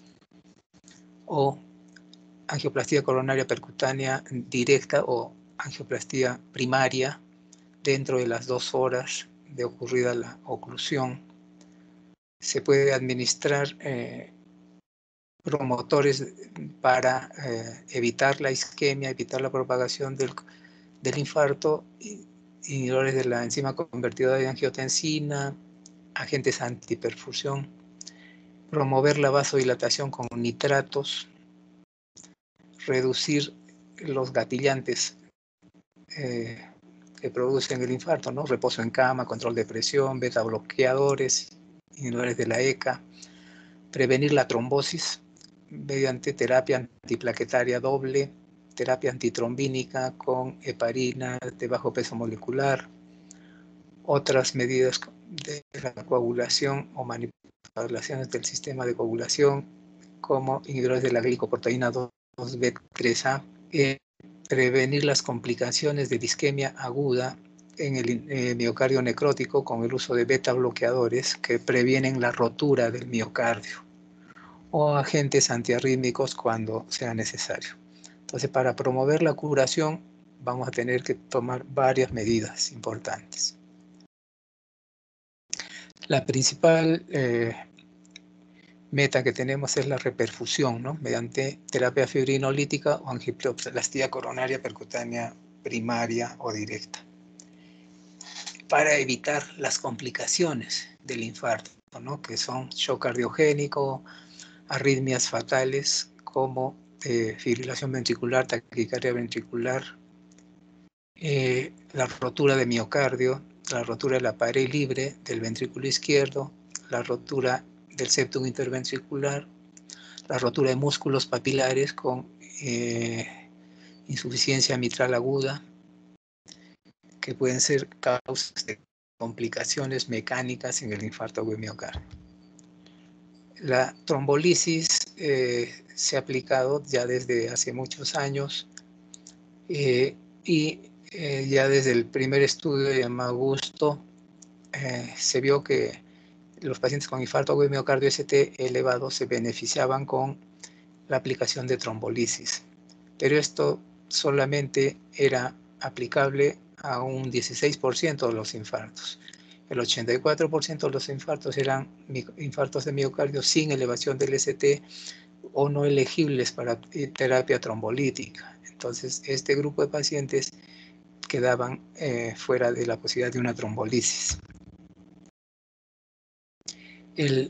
o angioplastía coronaria percutánea directa o angioplastía primaria dentro de las dos horas de ocurrida la oclusión. Se puede administrar eh, promotores para eh, evitar la isquemia, evitar la propagación del, del infarto, inhibidores de la enzima convertidora de angiotensina, agentes antiperfusión, promover la vasodilatación con nitratos, reducir los gatillantes eh, que producen el infarto, ¿no? Reposo en cama, control de presión, beta bloqueadores, inhibidores de la E C A, prevenir la trombosis mediante terapia antiplaquetaria doble, terapia antitrombínica con heparina de bajo peso molecular, otras medidas de la coagulación o manipulaciones del sistema de coagulación como inhibidores de la glicoproteína dos B tres A, eh, prevenir las complicaciones de isquemia aguda en el eh, miocardio necrótico con el uso de beta bloqueadores que previenen la rotura del miocardio o agentes antiarrítmicos cuando sea necesario. Entonces, para promover la curación vamos a tener que tomar varias medidas importantes. La principal eh, meta que tenemos es la reperfusión, ¿no? Mediante terapia fibrinolítica o angioplastía coronaria percutánea primaria o directa, para evitar las complicaciones del infarto, ¿no? Que son shock cardiogénico, arritmias fatales como eh, fibrilación ventricular, taquicardia ventricular, eh, la rotura de miocardio, la rotura de la pared libre del ventrículo izquierdo, la rotura del septum interventricular, la rotura de músculos papilares con eh, insuficiencia mitral aguda, que pueden ser causas de complicaciones mecánicas en el infarto agudo de miocardio. La trombolisis eh, se ha aplicado ya desde hace muchos años eh, y eh, ya desde el primer estudio de Magusto eh, se vio que los pacientes con infarto agudo de miocardio S T elevado se beneficiaban con la aplicación de trombolisis, pero esto solamente era aplicable a un dieciséis por ciento de los infartos. El ochenta y cuatro por ciento de los infartos eran infartos de miocardio sin elevación del S T o no elegibles para terapia trombolítica. Entonces, este grupo de pacientes quedaban eh, fuera de la posibilidad de una trombolisis. El,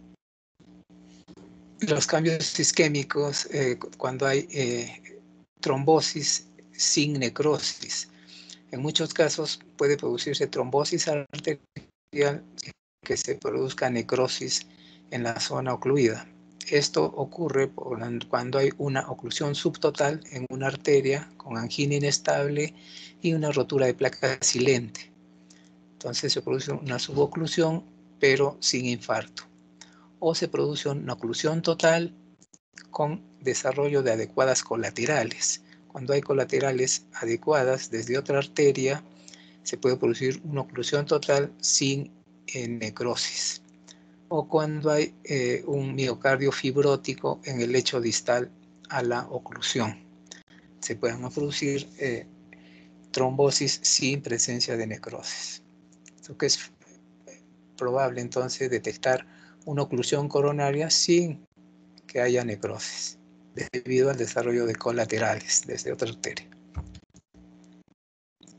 los cambios isquémicos, eh, cuando hay eh, trombosis sin necrosis. En muchos casos puede producirse trombosis arterial que se produzca necrosis en la zona ocluida. Esto ocurre cuando hay una oclusión subtotal en una arteria con angina inestable y una rotura de placa silente. Entonces se produce una suboclusión pero sin infarto. O se produce una oclusión total con desarrollo de adecuadas colaterales. Cuando hay colaterales adecuadas desde otra arteria, se puede producir una oclusión total sin eh, necrosis. O cuando hay eh, un miocardio fibrótico en el lecho distal a la oclusión, se pueden producir eh, trombosis sin presencia de necrosis. Lo que es probable entonces detectar una oclusión coronaria sin que haya necrosis, debido al desarrollo de colaterales desde otra arteria.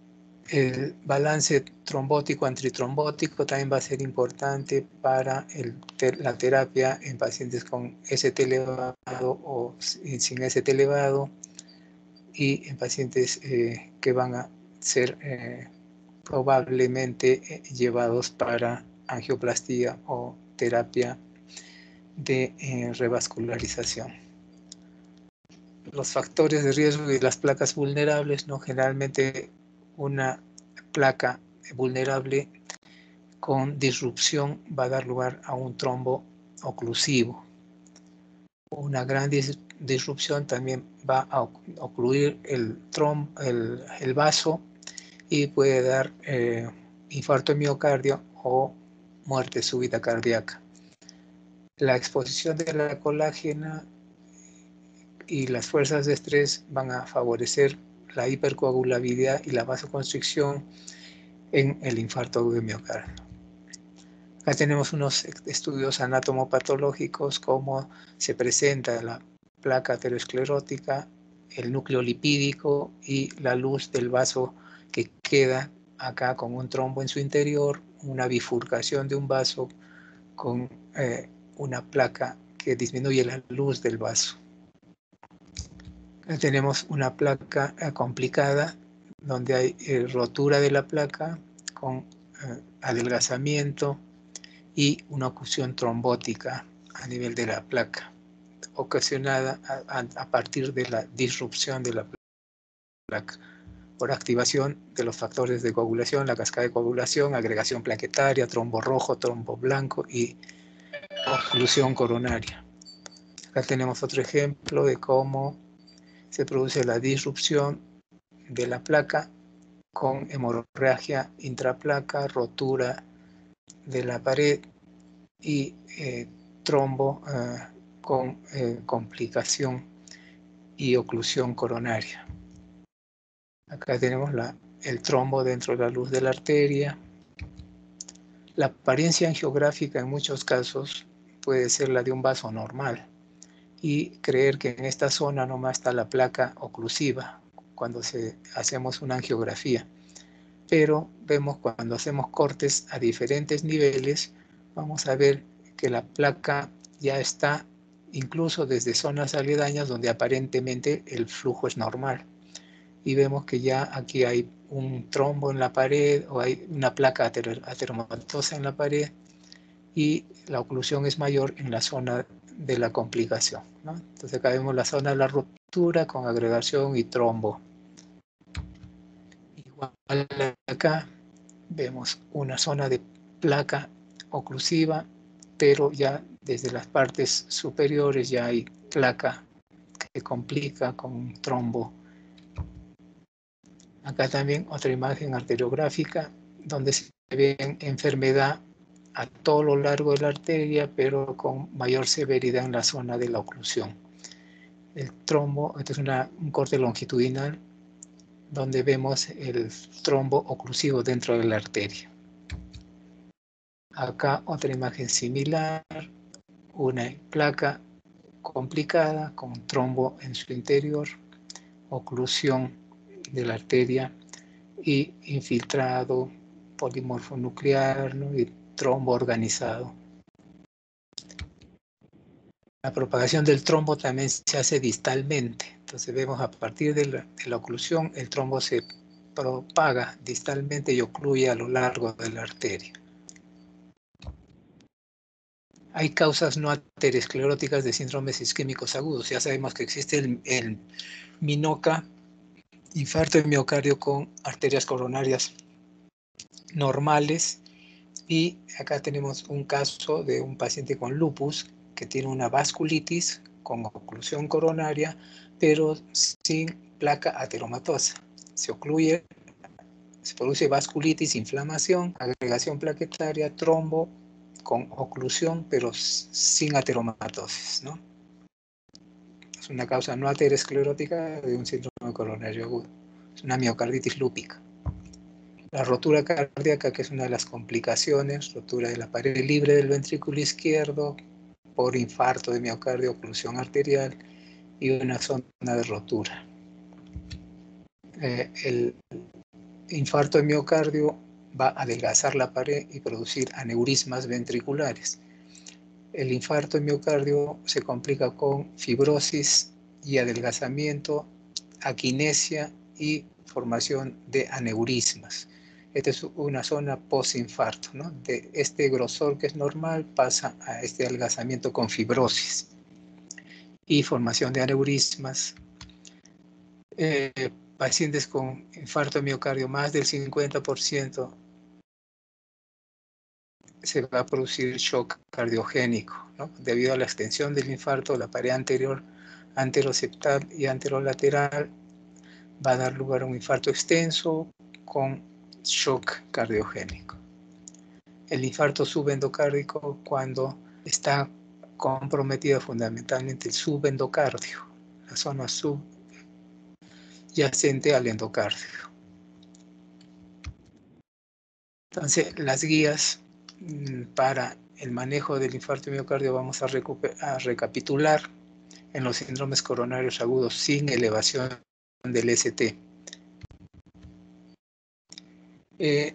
El balance trombótico-antitrombótico también va a ser importante para el, la terapia en pacientes con S T elevado o sin S T elevado y en pacientes eh, que van a ser eh, probablemente eh, llevados para angioplastía o terapia de eh, revascularización. Los factores de riesgo de las placas vulnerables, ¿no? Generalmente una placa vulnerable con disrupción va a dar lugar a un trombo oclusivo. Una gran dis disrupción también va a ocluir el, trom el, el vaso y puede dar eh, infarto de miocardio o muerte súbita cardíaca. La exposición de la colágena y las fuerzas de estrés van a favorecer la hipercoagulabilidad y la vasoconstricción en el infarto agudo de miocardio. Acá tenemos unos estudios anatomopatológicos, cómo se presenta la placa aterosclerótica, el núcleo lipídico y la luz del vaso que queda acá con un trombo en su interior, una bifurcación de un vaso con eh, una placa que disminuye la luz del vaso. Tenemos una placa eh, complicada donde hay eh, rotura de la placa con eh, adelgazamiento y una oclusión trombótica a nivel de la placa, ocasionada a, a, a partir de la disrupción de la placa por activación de los factores de coagulación, la cascada de coagulación, agregación plaquetaria, trombo rojo, trombo blanco y oclusión coronaria. Acá tenemos otro ejemplo de cómo se produce la disrupción de la placa con hemorragia intraplaca, rotura de la pared y eh, trombo eh, con eh, complicación y oclusión coronaria. Acá tenemos la, el trombo dentro de la luz de la arteria. La apariencia angiográfica en muchos casos puede ser la de un vaso normal y creer que en esta zona nomás está la placa oclusiva cuando se, hacemos una angiografía. Pero vemos cuando hacemos cortes a diferentes niveles, vamos a ver que la placa ya está incluso desde zonas aledañas donde aparentemente el flujo es normal. Y vemos que ya aquí hay un trombo en la pared o hay una placa ater ateromatosa en la pared y la oclusión es mayor en la zona de la complicación, ¿no? Entonces acá vemos la zona de la ruptura con agregación y trombo. Igual acá vemos una zona de placa oclusiva, pero ya desde las partes superiores ya hay placa que complica con un trombo. Acá también otra imagen arteriográfica donde se ve enfermedad a todo lo largo de la arteria, pero con mayor severidad en la zona de la oclusión. El trombo, este es una, un corte longitudinal donde vemos el trombo oclusivo dentro de la arteria. Acá otra imagen similar, una placa complicada con trombo en su interior, oclusión de la arteria y infiltrado polimorfo nuclear, ¿no? Y trombo organizado. La propagación del trombo también se hace distalmente. Entonces vemos a partir de la, de la oclusión el trombo se propaga distalmente y ocluye a lo largo de la arteria. Hay causas no ateroscleróticas de síndromes isquémicos agudos. Ya sabemos que existe el, el MINOCA, infarto de miocardio con arterias coronarias normales. Y acá tenemos un caso de un paciente con lupus que tiene una vasculitis con oclusión coronaria, pero sin placa ateromatosa. Se ocluye, se produce vasculitis, inflamación, agregación plaquetaria, trombo, con oclusión, pero sin ateromatosis, ¿no? Es una causa no aterosclerótica de un síndrome coronario agudo. Es una miocarditis lúpica. La rotura cardíaca, que es una de las complicaciones, rotura de la pared libre del ventrículo izquierdo por infarto de miocardio, oclusión arterial y una zona de rotura. Eh, el infarto de miocardio va a adelgazar la pared y producir aneurismas ventriculares. El infarto de miocardio se complica con fibrosis y adelgazamiento, aquinesia y formación de aneurismas. Esta es una zona postinfarto, ¿no? De este grosor que es normal pasa a este adelgazamiento con fibrosis y formación de aneurismas. Eh, pacientes con infarto de miocardio, más del cincuenta por ciento se va a producir shock cardiogénico, ¿no? Debido a la extensión del infarto, la pared anterior, anteroseptal y anterolateral va a dar lugar a un infarto extenso con shock cardiogénico. El infarto subendocárdico cuando está comprometido fundamentalmente el subendocardio, la zona subyacente al endocardio. Entonces, las guías para el manejo del infarto de miocardio vamos a, a recapitular en los síndromes coronarios agudos sin elevación del S T. Eh,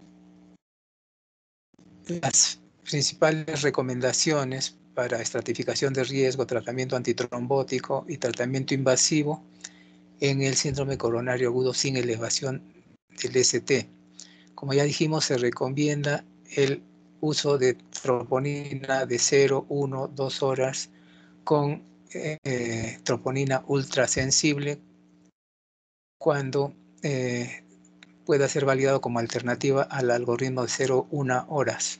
las principales recomendaciones para estratificación de riesgo, tratamiento antitrombótico y tratamiento invasivo en el síndrome coronario agudo sin elevación del S T. Como ya dijimos, se recomienda el uso de troponina de cero, uno, dos horas con eh, troponina ultrasensible cuando eh, pueda ser validado como alternativa al algoritmo de cero, una horas.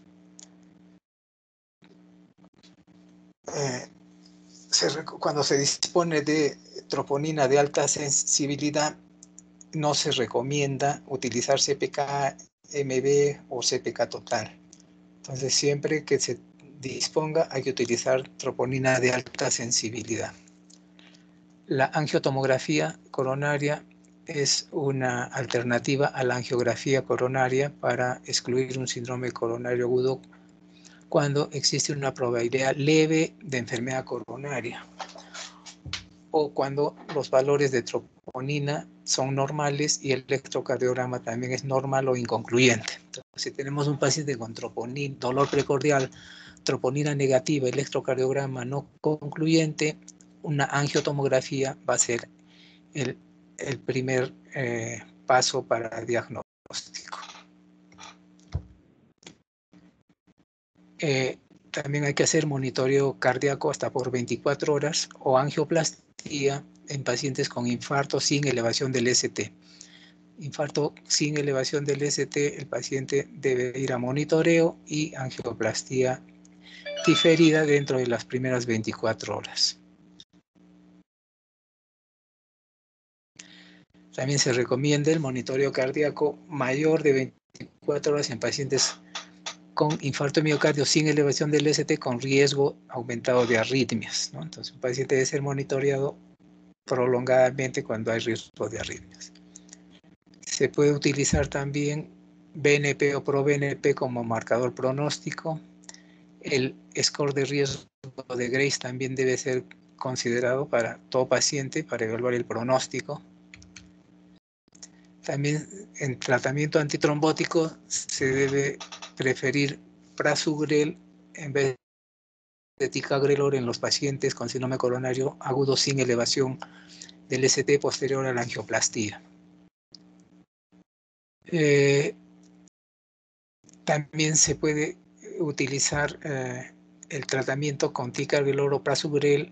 Eh, se, cuando se dispone de troponina de alta sensibilidad, no se recomienda utilizar C P K M B o C P K total. Entonces, siempre que se disponga, hay que utilizar troponina de alta sensibilidad. La angiotomografía coronaria es una alternativa a la angiografía coronaria para excluir un síndrome coronario agudo cuando existe una probabilidad leve de enfermedad coronaria o cuando los valores de troponina son normales y el electrocardiograma también es normal o inconcluyente. Entonces, si tenemos un paciente con troponina, dolor precordial, troponina negativa, electrocardiograma no concluyente, una angiotomografía va a ser el, el primer eh, paso para el diagnóstico. Eh, también hay que hacer monitoreo cardíaco hasta por veinticuatro horas o angioplastia en pacientes con infarto sin elevación del S T. Infarto sin elevación del S T, el paciente debe ir a monitoreo y angioplastia diferida dentro de las primeras veinticuatro horas. También se recomienda el monitoreo cardíaco mayor de veinticuatro horas en pacientes con infarto de miocardio sin elevación del S T con riesgo aumentado de arritmias, ¿no? Entonces, un paciente debe ser monitoreado prolongadamente cuando hay riesgo de arritmias. Se puede utilizar también B N P o ProB N P como marcador pronóstico. El score de riesgo de Grace también debe ser considerado para todo paciente para evaluar el pronóstico. También en tratamiento antitrombótico se debe preferir prasugrel en vez de ticagrelor en los pacientes con síndrome coronario agudo sin elevación del S T posterior a la angioplastía. Eh, también se puede utilizar eh, el tratamiento con ticagrelor o prasugrel,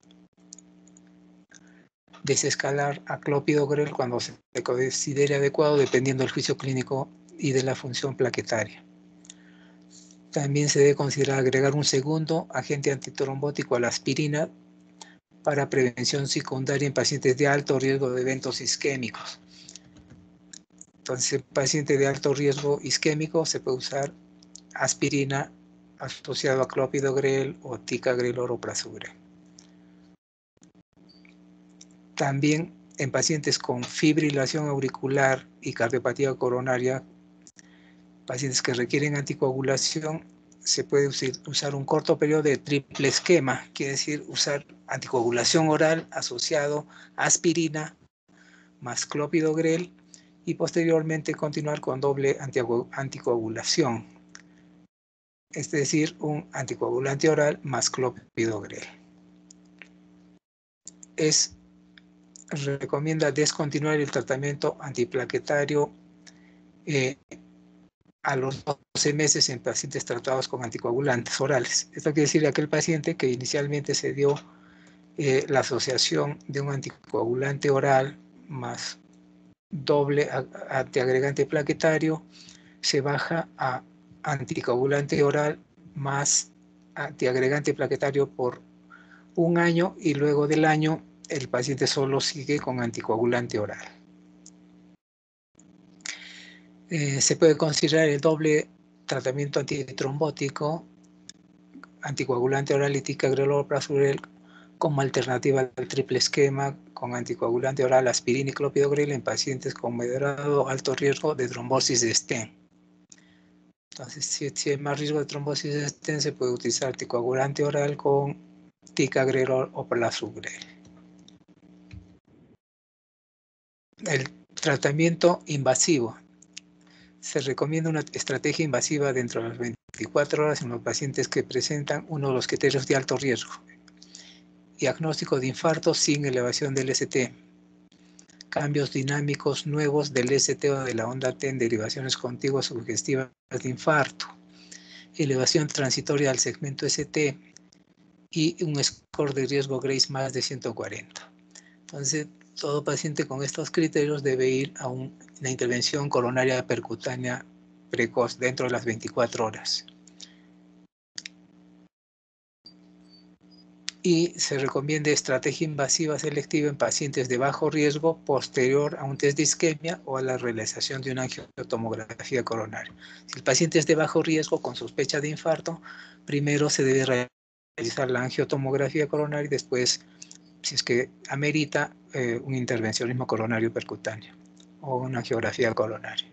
desescalar a clopidogrel cuando se considere adecuado dependiendo del juicio clínico y de la función plaquetaria. También se debe considerar agregar un segundo agente antitrombótico a la aspirina para prevención secundaria en pacientes de alto riesgo de eventos isquémicos. Entonces, en paciente de alto riesgo isquémico se puede usar aspirina asociado a clopidogrel o ticagrelor o prasugrel. También en pacientes con fibrilación auricular y cardiopatía coronaria, pacientes que requieren anticoagulación, se puede usar un corto periodo de triple esquema, quiere decir usar anticoagulación oral asociado a aspirina más clopidogrel y posteriormente continuar con doble anticoagulación, es decir, un anticoagulante oral más clopidogrel. Es, recomienda descontinuar el tratamiento antiplaquetario eh, a los doce meses en pacientes tratados con anticoagulantes orales. Esto quiere decir aquel paciente que inicialmente se dio eh, la asociación de un anticoagulante oral más doble antiagregante plaquetario, se baja a anticoagulante oral más antiagregante plaquetario por un año y luego del año el paciente solo sigue con anticoagulante oral. Eh, se puede considerar el doble tratamiento antitrombótico, anticoagulante oral y ticagrelor prasugrel como alternativa al triple esquema con anticoagulante oral, aspirina y clopidogrel en pacientes con moderado o alto riesgo de trombosis de stent. Entonces, si, si hay más riesgo de trombosis de stent, se puede utilizar anticoagulante oral con ticagrelor o prasugrel. El tratamiento invasivo. Se recomienda una estrategia invasiva dentro de las veinticuatro horas en los pacientes que presentan uno de los criterios de alto riesgo. Diagnóstico de infarto sin elevación del S T. Cambios dinámicos nuevos del S T o de la onda T en derivaciones contiguas sugestivas de infarto. Elevación transitoria al segmento S T y un score de riesgo Grace más de ciento cuarenta. Entonces, todo paciente con estos criterios debe ir a un, una intervención coronaria percutánea precoz dentro de las veinticuatro horas. Y se recomienda estrategia invasiva selectiva en pacientes de bajo riesgo posterior a un test de isquemia o a la realización de una angiotomografía coronaria. Si el paciente es de bajo riesgo con sospecha de infarto, primero se debe realizar la angiotomografía coronaria y después, si es que amerita, eh, un intervencionismo coronario percutáneo o una angiografía coronaria.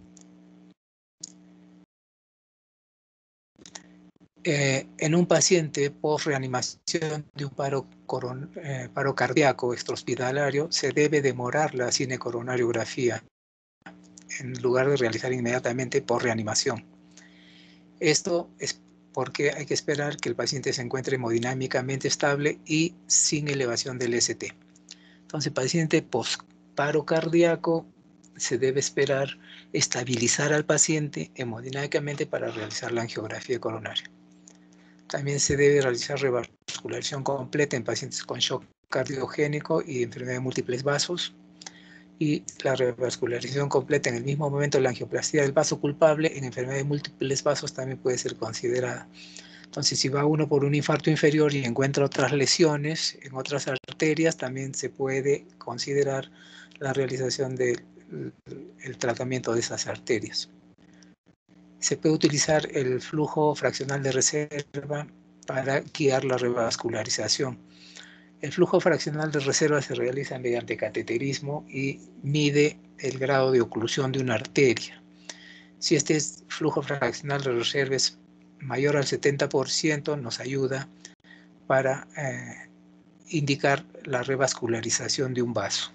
Eh, en un paciente post-reanimación de un paro, coron, eh, paro cardíaco extrahospitalario, se debe demorar la cinecoronariografía en lugar de realizar inmediatamente post-reanimación. Esto es porque hay que esperar que el paciente se encuentre hemodinámicamente estable y sin elevación del S T. Entonces, paciente post-paro cardíaco, se debe esperar estabilizar al paciente hemodinámicamente para realizar la angiografía coronaria. También se debe realizar revascularización completa en pacientes con shock cardiogénico y enfermedad de múltiples vasos. Y la revascularización completa en el mismo momento de la angioplastia del vaso culpable en enfermedad de múltiples vasos también puede ser considerada. Entonces, si va uno por un infarto inferior y encuentra otras lesiones en otras arterias, también se puede considerar la realización del el tratamiento de esas arterias. Se puede utilizar el flujo fraccional de reserva para guiar la revascularización. El flujo fraccional de reserva se realiza mediante cateterismo y mide el grado de oclusión de una arteria. Si este flujo fraccional de reserva es mayor al setenta por ciento, nos ayuda para eh, indicar la revascularización de un vaso.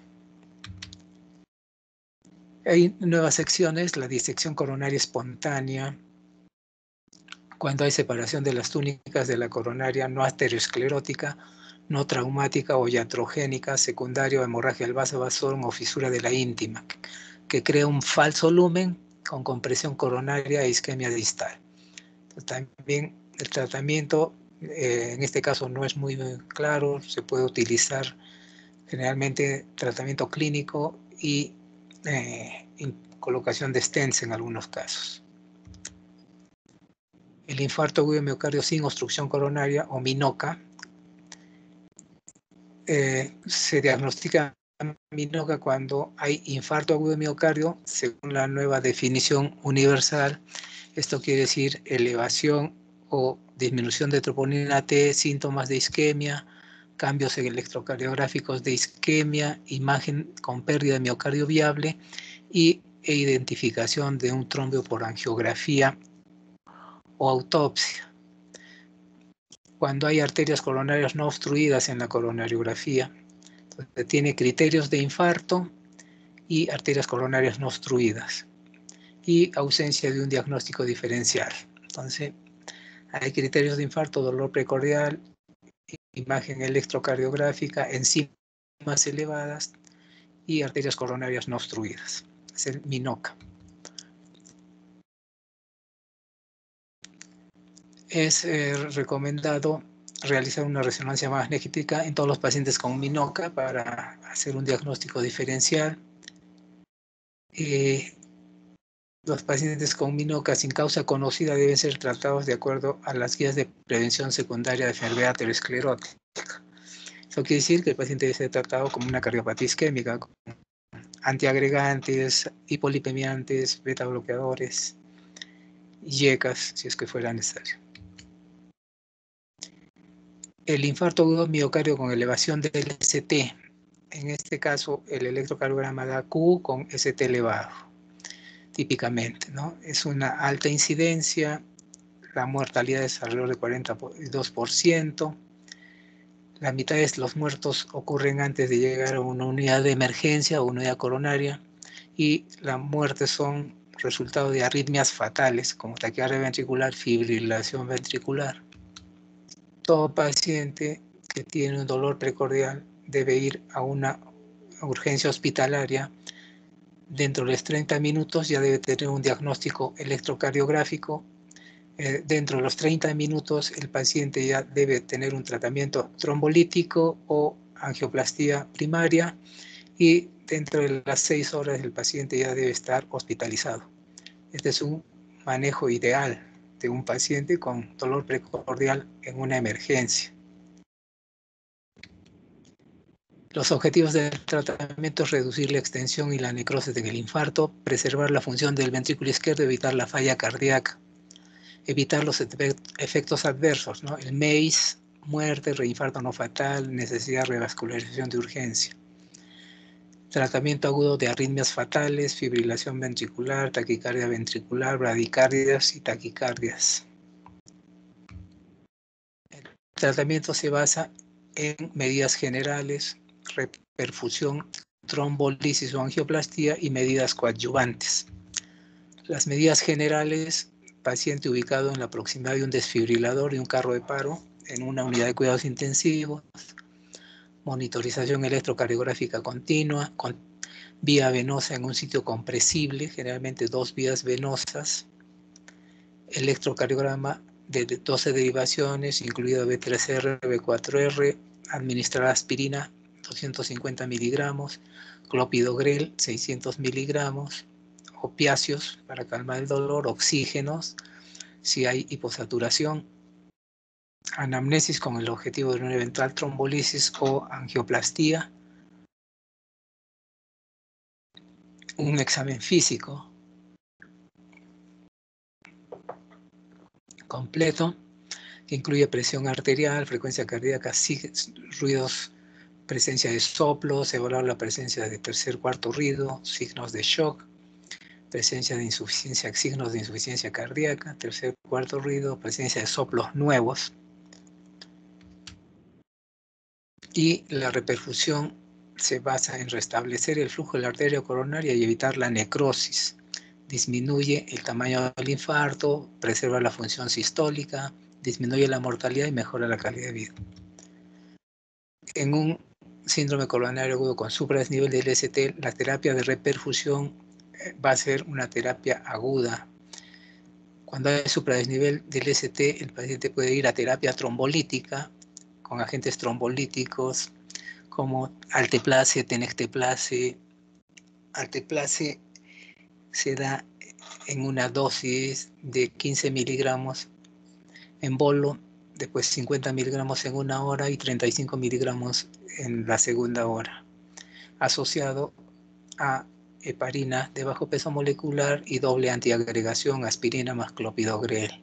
Hay nuevas secciones, la disección coronaria espontánea, cuando hay separación de las túnicas de la coronaria no arteriosclerótica, no traumática o iatrogénica, secundaria o hemorragia del vaso vasón o fisura de la íntima, que crea un falso lumen con compresión coronaria e isquemia distal. Entonces, también el tratamiento, eh, en este caso no es muy claro, se puede utilizar generalmente tratamiento clínico y eh, colocación de stents en algunos casos. El infarto agudo de miocardio sin obstrucción coronaria o MINOCA eh, se diagnostica MINOCA cuando hay infarto agudo de miocardio según la nueva definición universal. Esto quiere decir elevación o disminución de troponina T, síntomas de isquemia, cambios electrocardiográficos de isquemia, imagen con pérdida de miocardio viable y e identificación de un trombio por angiografía o autopsia. Cuando hay arterias coronarias no obstruidas en la coronariografía, entonces tiene criterios de infarto y arterias coronarias no obstruidas, y ausencia de un diagnóstico diferencial. Entonces, hay criterios de infarto, dolor precordial, imagen electrocardiográfica, enzimas elevadas y arterias coronarias no obstruidas. Es el MINOCA. Es eh, recomendado realizar una resonancia magnética en todos los pacientes con MINOCA para hacer un diagnóstico diferencial. Eh, los pacientes con MINOCA sin causa conocida deben ser tratados de acuerdo a las guías de prevención secundaria de enfermedad aterosclerótica. Eso quiere decir que el paciente debe ser tratado como una cardiopatía isquémica, con antiagregantes, hipolipemiantes, beta bloqueadores, y E C As, si es que fuera necesario. El infarto agudo miocardio con elevación del S T. En este caso, el electrocardiograma da Q con S T elevado, típicamente, ¿no? Es una alta incidencia, la mortalidad es alrededor de cuarenta y dos por ciento. La mitad de los muertos ocurren antes de llegar a una unidad de emergencia o unidad coronaria, y las muertes son resultado de arritmias fatales, como taquicardia ventricular, fibrilación ventricular. Todo paciente que tiene un dolor precordial debe ir a una urgencia hospitalaria. Dentro de los treinta minutos ya debe tener un diagnóstico electrocardiográfico. Eh, dentro de los treinta minutos el paciente ya debe tener un tratamiento trombolítico o angioplastía primaria, y dentro de las seis horas el paciente ya debe estar hospitalizado. Este es un manejo ideal de un paciente con dolor precordial en una emergencia. Los objetivos del tratamiento es reducir la extensión y la necrosis en el infarto, preservar la función del ventrículo izquierdo, evitar la falla cardíaca, evitar los efectos adversos, ¿no? El M A C E, muerte, reinfarto no fatal, necesidad de revascularización de urgencia. Tratamiento agudo de arritmias fatales, fibrilación ventricular, taquicardia ventricular, bradicardias y taquicardias. El tratamiento se basa en medidas generales, reperfusión, trombolisis o angioplastía y medidas coadyuvantes. Las medidas generales: paciente ubicado en la proximidad de un desfibrilador y un carro de paro en una unidad de cuidados intensivos, monitorización electrocardiográfica continua, con vía venosa en un sitio compresible, generalmente dos vías venosas, electrocardiograma de doce derivaciones, incluido B tres R, B cuatro R, administrar aspirina doscientos cincuenta miligramos, clopidogrel seiscientos miligramos, opiáceos para calmar el dolor, oxígenos si hay hiposaturación, anamnesis con el objetivo de una eventual trombolisis o angioplastía, un examen físico completo que incluye presión arterial, frecuencia cardíaca, ruidos, presencia de soplos, evaluar la presencia de tercer, cuarto ruido, signos de shock, presencia de insuficiencia, signos de insuficiencia cardíaca, tercer, cuarto ruido, presencia de soplos nuevos. Y la reperfusión se basa en restablecer el flujo de la arteria coronaria y evitar la necrosis. Disminuye el tamaño del infarto, preserva la función sistólica, disminuye la mortalidad y mejora la calidad de vida. En un síndrome coronario agudo con supradesnivel del S T, la terapia de reperfusión va a ser una terapia aguda. Cuando hay supradesnivel del S T, el paciente puede ir a terapia trombolítica con agentes trombolíticos como alteplase, tenecteplase. Alteplase se da en una dosis de quince miligramos en bolo, después cincuenta miligramos en una hora y treinta y cinco miligramos en la segunda hora, asociado a heparina de bajo peso molecular y doble antiagregación, aspirina más clopidogrel.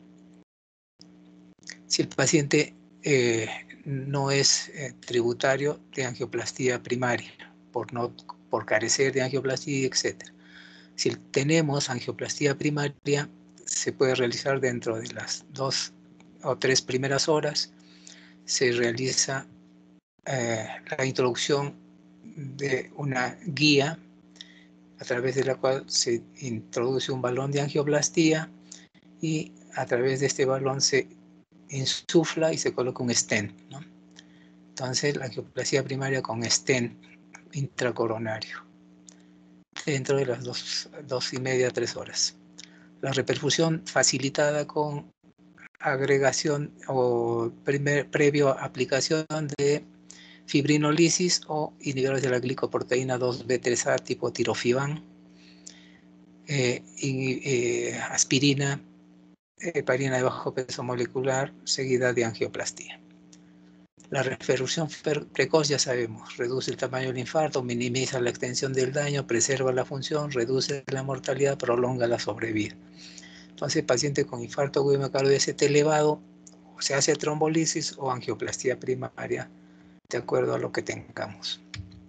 Si el paciente eh, no es eh, tributario de angioplastía primaria, por, no, por carecer de angioplastía, etcétera. Si tenemos angioplastía primaria, se puede realizar dentro de las dos o tres primeras horas. Se realiza eh, la introducción de una guía a través de la cual se introduce un balón de angioplastía y a través de este balón se insufla y se coloca un stent, ¿no? Entonces, la angioplastía primaria con stent intracoronario dentro de las dos, dos y media, tres horas. La reperfusión facilitada con agregación o primer, previo aplicación de fibrinolisis o inhibidores de la glicoproteína dos B tres A tipo tirofiban, eh, y eh, aspirina, heparina de bajo peso molecular, seguida de angioplastía. La reperfusión precoz, ya sabemos, reduce el tamaño del infarto, minimiza la extensión del daño, preserva la función, reduce la mortalidad, prolonga la sobrevida. Entonces, paciente con infarto agudo de miocardio S T elevado, o se hace trombolisis o angioplastía primaria, de acuerdo a lo que tengamos.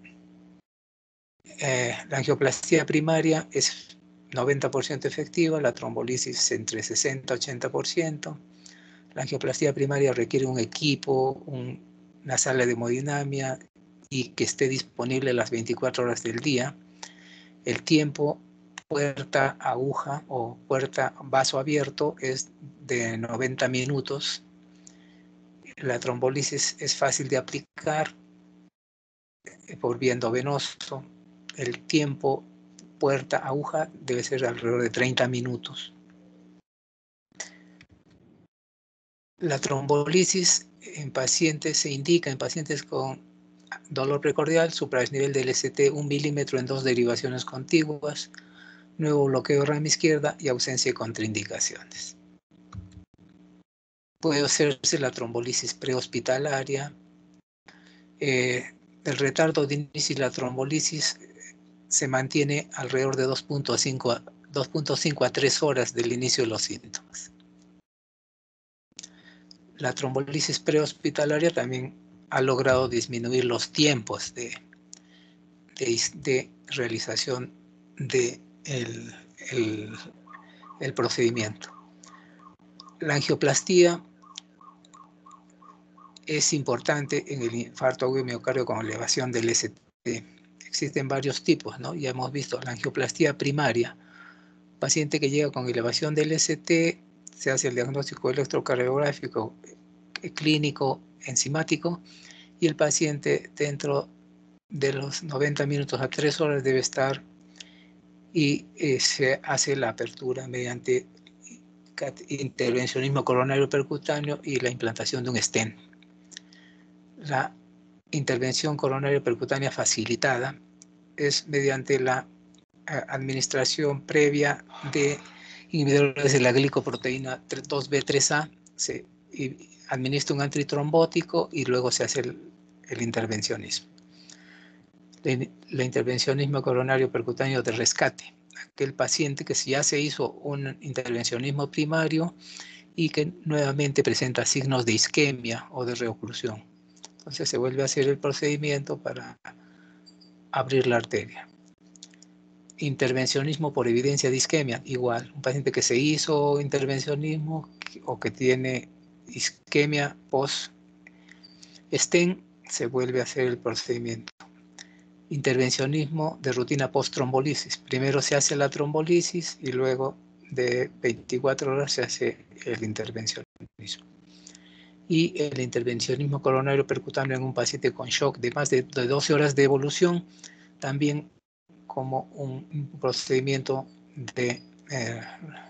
Eh, la angioplastía primaria es noventa por ciento efectiva, la trombolisis entre sesenta y ochenta por ciento. La angioplastía primaria requiere un equipo, un, una sala de hemodinamia y que esté disponible las veinticuatro horas del día. El tiempo puerta aguja o puerta vaso abierto es de noventa minutos. La trombolisis es fácil de aplicar por vía endovenoso. El tiempo puerta aguja debe ser alrededor de treinta minutos. La trombolisis en pacientes se indica en pacientes con dolor precordial, supradesnivel del S T un milímetro en dos derivaciones contiguas, nuevo bloqueo de rama izquierda y ausencia de contraindicaciones. Puede hacerse la trombolisis prehospitalaria. Eh, el retardo de inicio de la trombolisis se mantiene alrededor de dos punto cinco a tres horas del inicio de los síntomas. La trombolisis prehospitalaria también ha logrado disminuir los tiempos de, de, de realización del de el, el procedimiento. La angioplastía es importante en el infarto agudo de miocardio con elevación del S T. Existen varios tipos, ¿no? Ya hemos visto la angioplastía primaria. Paciente que llega con elevación del S T, se hace el diagnóstico electrocardiográfico clínico enzimático y el paciente dentro de los noventa minutos a tres horas debe estar y eh, se hace la apertura mediante intervencionismo coronario percutáneo y la implantación de un stent. La intervención coronaria percutánea facilitada es mediante la eh, administración previa de inhibidores de la glicoproteína dos B tres A. Se administra un antitrombótico y luego se hace el, el intervencionismo. El, el intervencionismo coronario percutáneo de rescate. Aquel paciente que ya se hizo un intervencionismo primario y que nuevamente presenta signos de isquemia o de reoclusión. Entonces se vuelve a hacer el procedimiento para abrir la arteria. Intervencionismo por evidencia de isquemia, igual. Un paciente que se hizo intervencionismo o que tiene isquemia post-stent, se vuelve a hacer el procedimiento. Intervencionismo de rutina post-trombolisis. Primero se hace la trombolisis y luego de veinticuatro horas se hace el intervencionismo. Y el intervencionismo coronario percutáneo en un paciente con shock de más de doce horas de evolución, también como un procedimiento de, eh,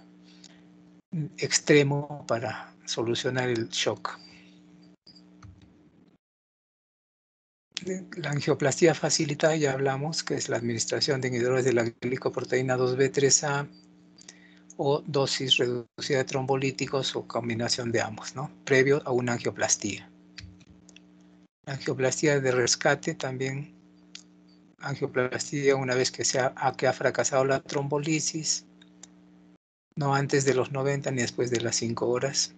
extremo para solucionar el shock. La angioplastía facilitada, ya hablamos, que es la administración de inhibidores de la glicoproteína dos B tres A o dosis reducida de trombolíticos o combinación de ambos, ¿no? Previo a una angioplastía. La angioplastía de rescate también, angioplastía una vez que, se ha, que ha fracasado la trombolisis, no antes de los noventa ni después de las cinco horas.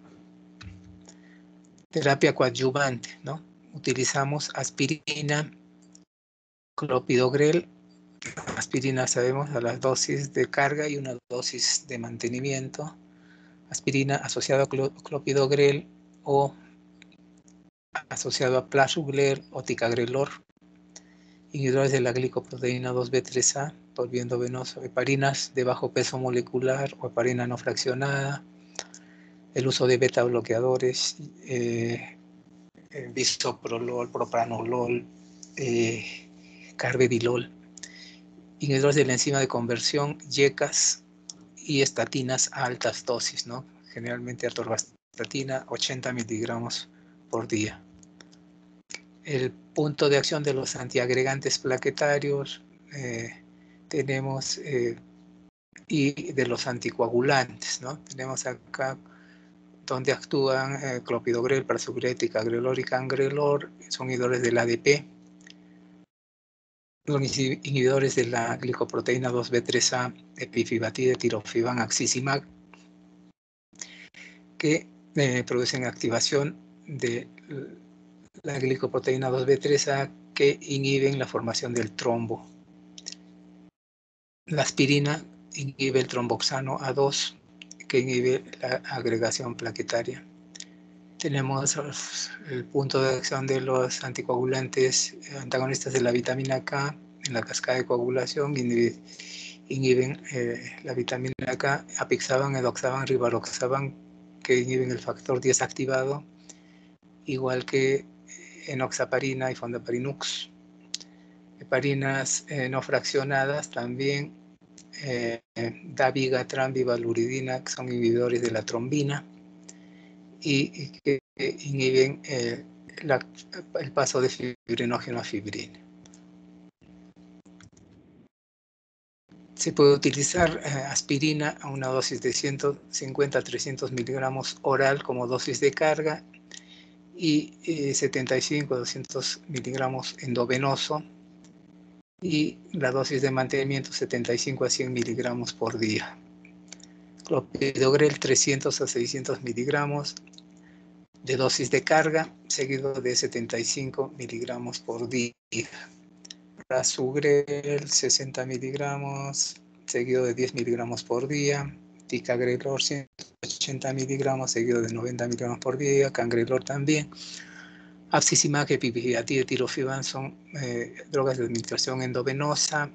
Terapia coadyuvante, ¿no? Utilizamos aspirina, clopidogrel. Aspirina sabemos a las dosis de carga y una dosis de mantenimiento. Aspirina asociado a clopidogrel o asociado a Plasugler o Ticagrelor. Inhibidores de la glicoproteína dos B tres A. por vía endovenosa, heparinas de bajo peso molecular o heparina no fraccionada, el uso de beta bloqueadores, eh, bisoprolol, propranolol, eh, carvedilol, inhibidores de la enzima de conversión, yecas y estatinas a altas dosis, ¿no? Generalmente atorvastatina, ochenta miligramos por día. El punto de acción de los antiagregantes plaquetarios, eh, tenemos, eh, y de los anticoagulantes, ¿no? Tenemos acá donde actúan eh, clopidogrel, prasugrel, ticagrelor y cangrelor, son inhibidores del A D P, son inhibidores de la glicoproteína dos B tres A, epifibatide, tirofiban, axizimab, que eh, producen activación de la glicoproteína dos B tres A que inhiben la formación del trombo. La aspirina inhibe el tromboxano A dos, que inhibe la agregación plaquetaria. Tenemos el punto de acción de los anticoagulantes antagonistas de la vitamina K en la cascada de coagulación, inhiben, inhiben eh, la vitamina K, apixaban, edoxaban, rivaroxaban, que inhiben el factor diez activado, igual que enoxaparina y fondaparinux. Heparinas eh, no fraccionadas también, eh, dabigatran, vivaluridina, que son inhibidores de la trombina y, y que inhiben eh, la, el paso de fibrinógeno a fibrina. Se puede utilizar eh, aspirina a una dosis de ciento cincuenta a trescientos miligramos oral como dosis de carga y eh, setenta y cinco a doscientos miligramos endovenoso, y la dosis de mantenimiento setenta y cinco a cien miligramos por día. Clopidogrel trescientos a seiscientos miligramos de dosis de carga, seguido de setenta y cinco miligramos por día. Prasugrel sesenta miligramos, seguido de diez miligramos por día. Ticagrelor ciento ochenta miligramos, seguido de noventa miligramos por día. Cangrelor también. Axizimab, epifibatide, tirofiban son eh, drogas de administración endovenosa.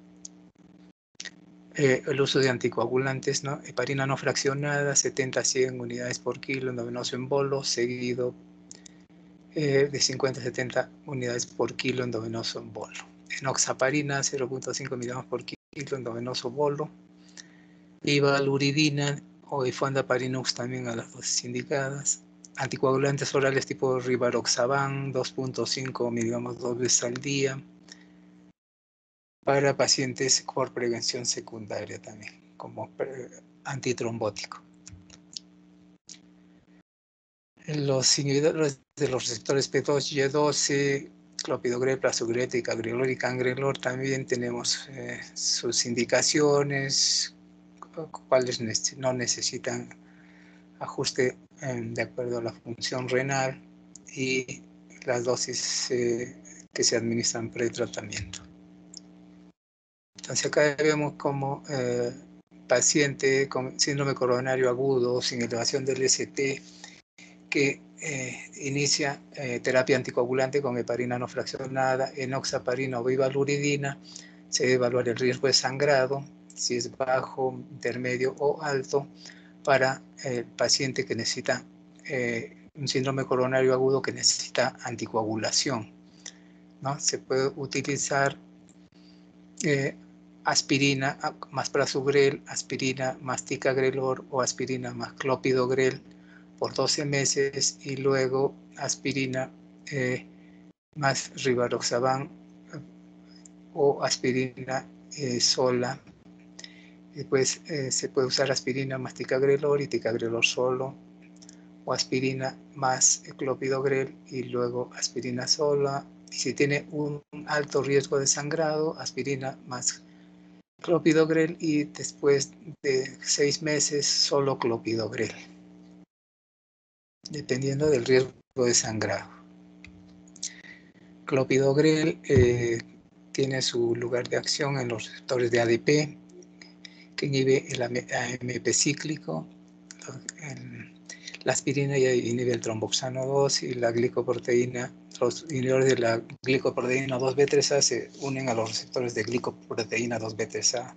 Eh, el uso de anticoagulantes, ¿no? Heparina no fraccionada, setenta a cien unidades por kilo, endovenoso en bolo, seguido eh, de cincuenta a setenta unidades por kilo, endovenoso en bolo. Enoxaparina, cero punto cinco miligramos por kilo, endovenoso bolo. Vivaluridina o fondaparinux también a las dosis indicadas. Anticoagulantes orales tipo rivaroxaban, dos punto cinco miligramos dos veces al día, para pacientes por prevención secundaria también, como antitrombótico. Los inhibidores de los receptores P dos Y doce, clopidogrel, prasugrel, ticagrelor y cangrelor, también tenemos eh, sus indicaciones, cuáles no necesitan ajuste eh, de acuerdo a la función renal, y las dosis eh, que se administran pretratamiento. Entonces acá vemos como eh, paciente con síndrome coronario agudo sin elevación del S T que eh, inicia eh, terapia anticoagulante con heparina no fraccionada, enoxaparina o vivaluridina, se debe evaluar el riesgo de sangrado, si es bajo, intermedio o alto, para el paciente que necesita eh, un síndrome coronario agudo que necesita anticoagulación, ¿no? Se puede utilizar eh, aspirina más prasugrel, aspirina más ticagrelor o aspirina más clopidogrel por doce meses, y luego aspirina eh, más rivaroxaban o aspirina eh, sola. Después eh, se puede usar aspirina más ticagrelor y ticagrelor solo, o aspirina más clopidogrel y luego aspirina sola. Y si tiene un alto riesgo de sangrado, aspirina más clopidogrel, y después de seis meses solo clopidogrel, dependiendo del riesgo de sangrado. Clopidogrel eh, tiene su lugar de acción en los receptores de A D P, que inhibe el A M P cíclico. La aspirina ya inhibe el tromboxano dos y la glicoproteína, los inhibidores de la glicoproteína dos B tres A se unen a los receptores de glicoproteína dos B tres A.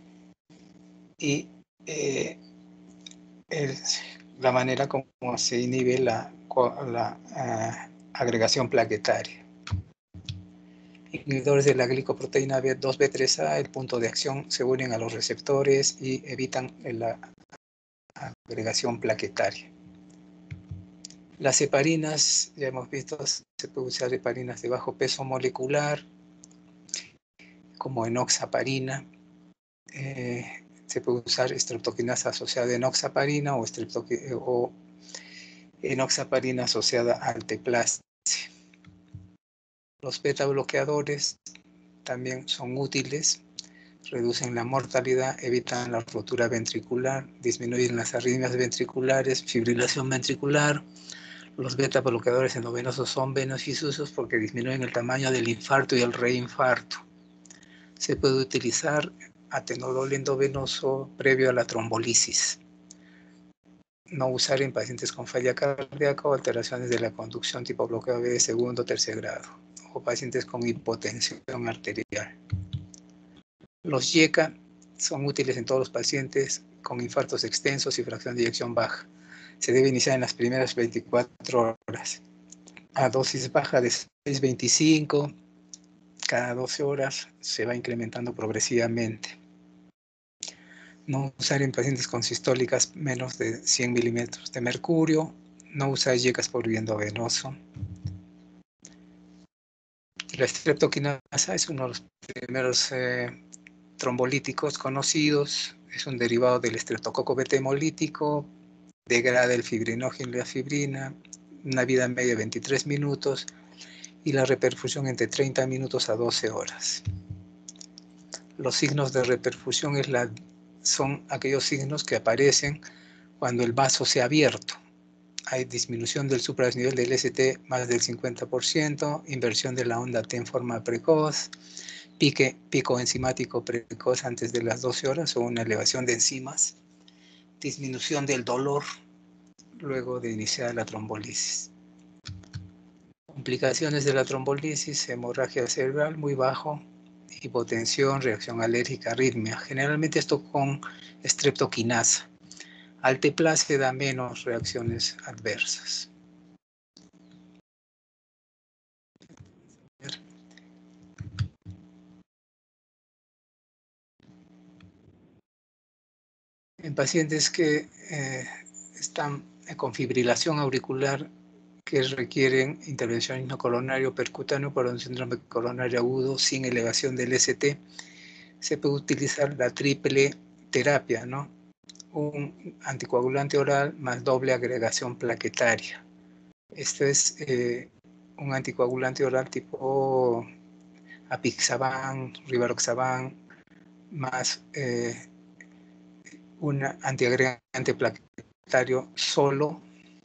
Y eh, el, la manera como se inhibe la, la uh, agregación plaquetaria. Inhibidores de la glicoproteína dos B tres A, el punto de acción se unen a los receptores y evitan la agregación plaquetaria. Las heparinas, ya hemos visto, se puede usar heparinas de bajo peso molecular, como enoxaparina. Eh, se puede usar streptokinasa asociada a enoxaparina o, o enoxaparina asociada al teplase. Los beta bloqueadores también son útiles, reducen la mortalidad, evitan la rotura ventricular, disminuyen las arritmias ventriculares, fibrilación ventricular. Los beta bloqueadores endovenosos son beneficiosos porque disminuyen el tamaño del infarto y el reinfarto. Se puede utilizar atenolol endovenoso previo a la trombolisis. No usar en pacientes con falla cardíaca o alteraciones de la conducción tipo bloqueo B de segundo o tercer grado, o pacientes con hipotensión arterial. Los Y E C A son útiles en todos los pacientes con infartos extensos y fracción de eyección baja. Se debe iniciar en las primeras veinticuatro horas. A dosis baja de seis punto veinticinco, cada doce horas se va incrementando progresivamente. No usar en pacientes con sistólicas menos de cien milímetros de mercurio. No usar Y E C As por viento venoso. La streptokinasa es uno de los primeros eh, trombolíticos conocidos. Es un derivado del estreptococo beta hemolítico. Degrada el fibrinógeno y la fibrina. Una vida media de veintitrés minutos. Y la reperfusión entre treinta minutos a doce horas. Los signos de reperfusión es la, son aquellos signos que aparecen cuando el vaso se ha abierto. Hay disminución del supradesnivel del S T más del cincuenta por ciento, inversión de la onda T en forma precoz, pique, pico enzimático precoz antes de las doce horas o una elevación de enzimas, disminución del dolor luego de iniciar la trombolisis. Complicaciones de la trombolisis, hemorragia cerebral muy bajo, hipotensión, reacción alérgica, arritmia. Generalmente esto con streptokinasa. Al teplase da menos reacciones adversas. En pacientes que eh, están con fibrilación auricular que requieren intervención inocoronario percutáneo para un síndrome coronario agudo sin elevación del S T, se puede utilizar la triple terapia, ¿no? Un anticoagulante oral más doble agregación plaquetaria. Este es eh, un anticoagulante oral tipo apixaban, rivaroxaban, más eh, un antiagregante plaquetario solo,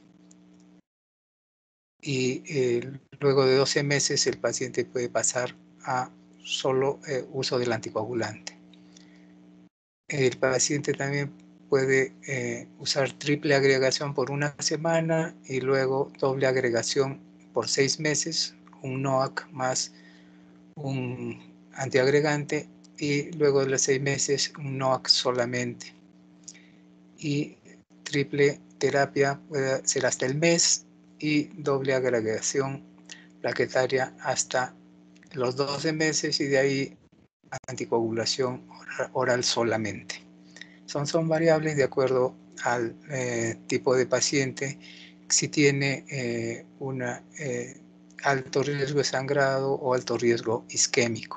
y eh, luego de doce meses el paciente puede pasar a solo eh, uso del anticoagulante. El paciente también puede eh, usar triple agregación por una semana y luego doble agregación por seis meses, un NOAC más un antiagregante, y luego de los seis meses un NOAC solamente. Y triple terapia puede ser hasta el mes y doble agregación plaquetaria hasta los doce meses y de ahí anticoagulación oral solamente. Son, son variables de acuerdo al eh, tipo de paciente. Si tiene eh, un eh, alto riesgo de sangrado o alto riesgo isquémico.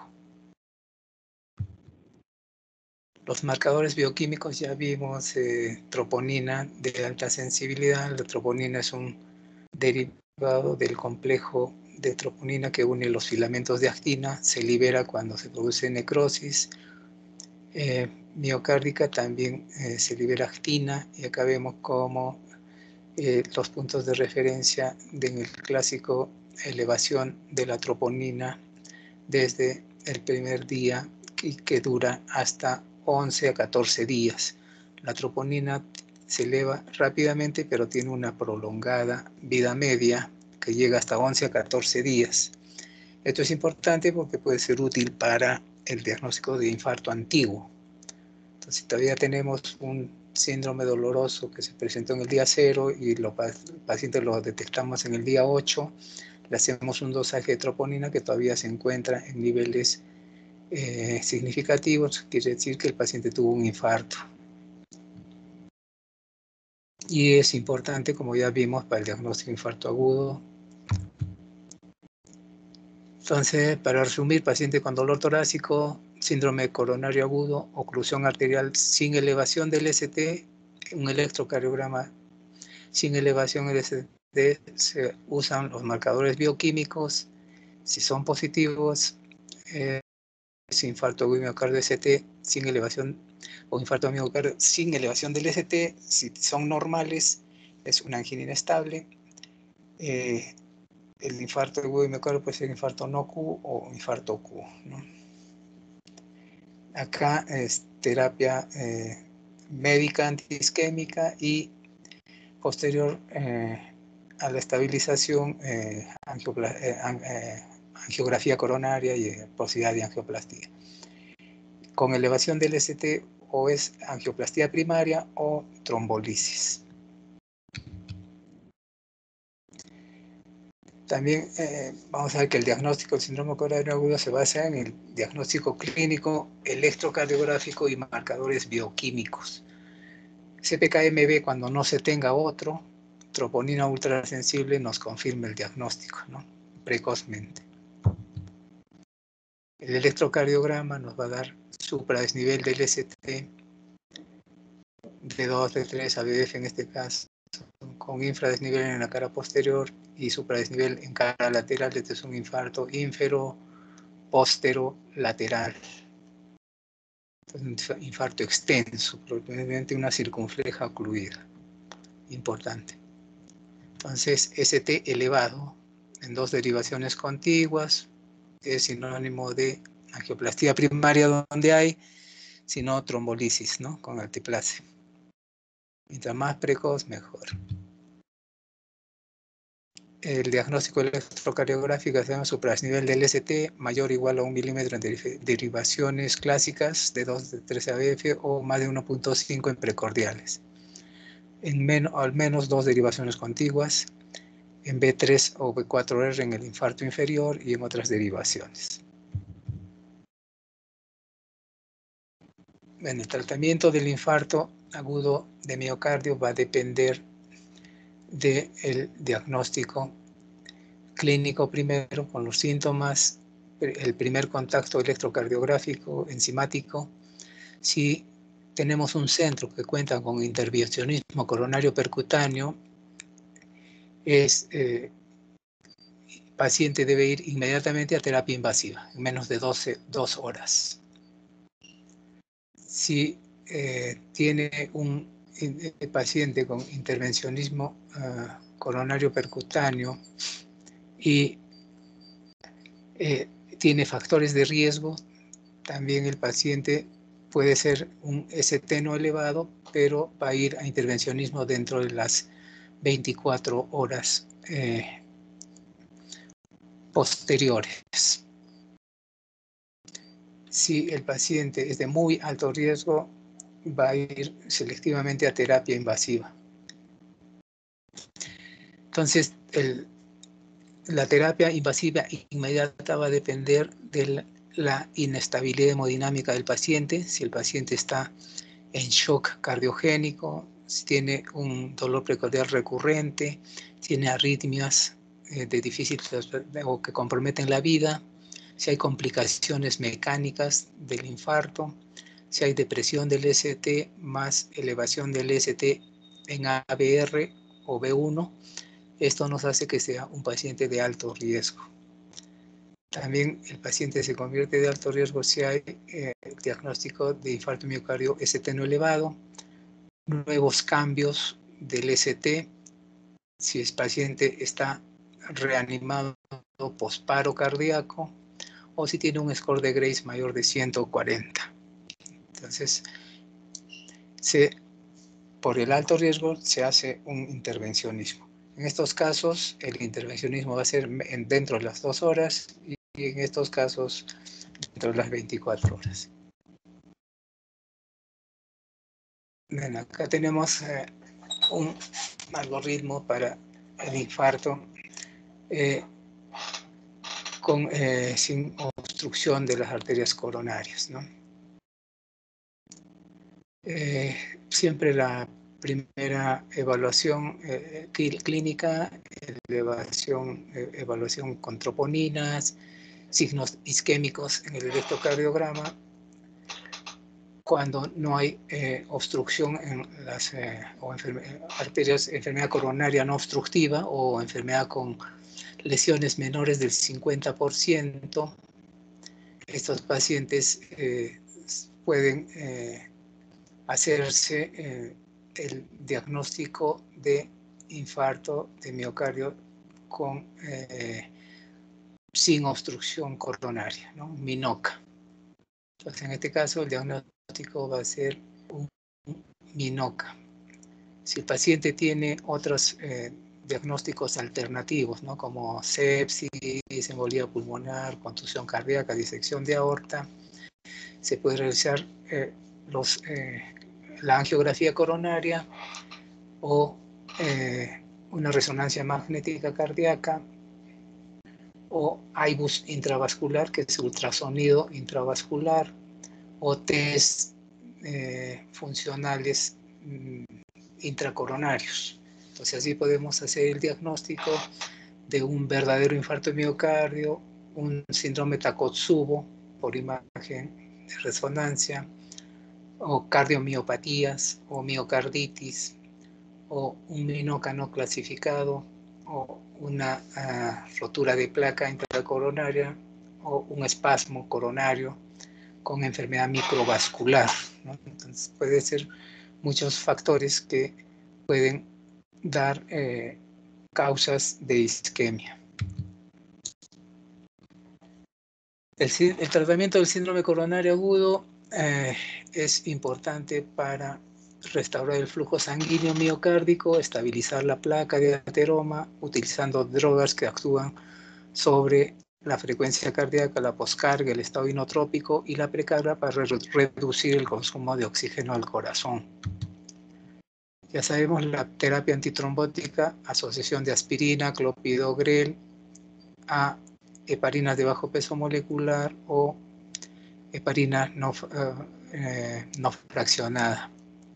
Los marcadores bioquímicos ya vimos eh, troponina de alta sensibilidad. La troponina es un derivado del complejo de troponina que une los filamentos de actina, se libera cuando se produce necrosis. Eh, miocárdica también eh, se libera actina, y acá vemos cómo eh, los puntos de referencia del clásico elevación de la troponina desde el primer día que, que dura hasta once a catorce días. La troponina se eleva rápidamente, pero tiene una prolongada vida media que llega hasta once a catorce días. Esto es importante porque puede ser útil para el diagnóstico de infarto antiguo. Entonces, si todavía tenemos un síndrome doloroso que se presentó en el día cero y el paciente lo detectamos en el día ocho, le hacemos un dosaje de troponina que todavía se encuentra en niveles eh, significativos, quiere decir que el paciente tuvo un infarto. Y es importante, como ya vimos, para el diagnóstico de infarto agudo. Entonces, para resumir, paciente con dolor torácico, síndrome coronario agudo, oclusión arterial sin elevación del S T, un electrocardiograma sin elevación del S T, se usan los marcadores bioquímicos. Si son positivos, eh, es infarto agudo miocardio S T sin elevación, o infarto miocardio sin elevación del S T. Si son normales, es una angina inestable. Eh, el infarto agudo de miocardio puede ser infarto no Q o infarto Q, ¿no? Acá es terapia eh, médica antiisquémica y posterior eh, a la estabilización, eh, angiopla eh, eh, angiografía coronaria y eh, posibilidad de angioplastía. Con elevación del S T o es angioplastía primaria o trombolisis. También eh, vamos a ver que el diagnóstico del síndrome coronario agudo se basa en el diagnóstico clínico, electrocardiográfico y marcadores bioquímicos. C P K M B, cuando no se tenga otro, troponina ultrasensible nos confirma el diagnóstico, ¿no? Precozmente. El electrocardiograma nos va a dar supradesnivel del S T de dos, de tres, A B F en este caso, con infradesnivel en la cara posterior y supradesnivel en cara lateral. Este es un infarto ínfero, póstero, lateral. Entonces, un infarto extenso, probablemente una circunfleja ocluida. Importante. Entonces, S T elevado en dos derivaciones contiguas es sinónimo de angioplastía primaria donde hay, sino trombolisis, ¿no? Con altiplasia. Mientras más precoz, mejor. El diagnóstico electrocardiográfico hacemos supradesnivel del S T mayor o igual a un milímetro en derivaciones clásicas de dos de tres A B F o más de uno punto cinco en precordiales. En menos, al menos dos derivaciones contiguas, en B tres o B cuatro R en el infarto inferior y en otras derivaciones. En el tratamiento del infarto agudo de miocardio va a depender del diagnóstico clínico primero, con los síntomas, el primer contacto electrocardiográfico enzimático. Si tenemos un centro que cuenta con intervencionismo coronario percutáneo, es, eh, el paciente debe ir inmediatamente a terapia invasiva, en menos de doce, dos horas. Si eh, tiene un eh, paciente con intervencionismo uh, coronario percutáneo y eh, tiene factores de riesgo, también el paciente puede ser un S T no elevado, pero va a ir a intervencionismo dentro de las veinticuatro horas eh, posteriores. Si el paciente es de muy alto riesgo, va a ir selectivamente a terapia invasiva. Entonces, el, la terapia invasiva inmediata va a depender de la inestabilidad hemodinámica del paciente. Si el paciente está en shock cardiogénico, si tiene un dolor precordial recurrente, tiene arritmias eh, de difícil o que comprometen la vida, si hay complicaciones mecánicas del infarto, si hay depresión del S T más elevación del S T en A B R o B uno, esto nos hace que sea un paciente de alto riesgo. También el paciente se convierte de alto riesgo si hay eh, diagnóstico de infarto miocardio S T no elevado, nuevos cambios del S T, si el paciente está reanimado posparo cardíaco o si tiene un score de Grace mayor de ciento cuarenta. Entonces, se por el alto riesgo se hace un intervencionismo. En estos casos, el intervencionismo va a ser dentro de las dos horas y en estos casos dentro de las veinticuatro horas. Bueno, acá tenemos eh, un algoritmo para el infarto eh, con, eh, sin obstrucción de las arterias coronarias, ¿no? Eh, siempre la primera evaluación eh, clínica, evaluación, eh, evaluación con troponinas, signos isquémicos en el electrocardiograma, cuando no hay eh, obstrucción en las eh, o enferme, arterias, enfermedad coronaria no obstructiva o enfermedad con lesiones menores del cincuenta por ciento, estos pacientes eh, pueden eh, hacerse eh, el diagnóstico de infarto de miocardio con, eh, sin obstrucción coronaria, ¿no? MINOCA. Entonces, en este caso, el diagnóstico va a ser un MINOCA. Si el paciente tiene otros eh, diagnósticos alternativos, ¿no? Como sepsis, embolía pulmonar, contusión cardíaca, disección de aorta, se puede realizar eh, los, eh, la angiografía coronaria o eh, una resonancia magnética cardíaca o I B U S intravascular, que es ultrasonido intravascular, o test eh, funcionales mm, intracoronarios. Entonces así podemos hacer el diagnóstico de un verdadero infarto de miocardio, un síndrome Takotsubo por imagen de resonancia, o cardiomiopatías, o miocarditis, o un MINOCA no clasificado, o una uh, rotura de placa intracoronaria, o un espasmo coronario con enfermedad microvascular, ¿no? Entonces puede ser muchos factores que pueden dar eh, causas de isquemia. El, el tratamiento del síndrome coronario agudo eh, es importante para restaurar el flujo sanguíneo miocárdico, estabilizar la placa de ateroma, utilizando drogas que actúan sobre la frecuencia cardíaca, la poscarga, el estado inotrópico y la precarga para reducir el consumo de oxígeno al corazón. Ya sabemos la terapia antitrombótica, asociación de aspirina, clopidogrel a heparinas de bajo peso molecular o heparina no, eh, no fraccionada.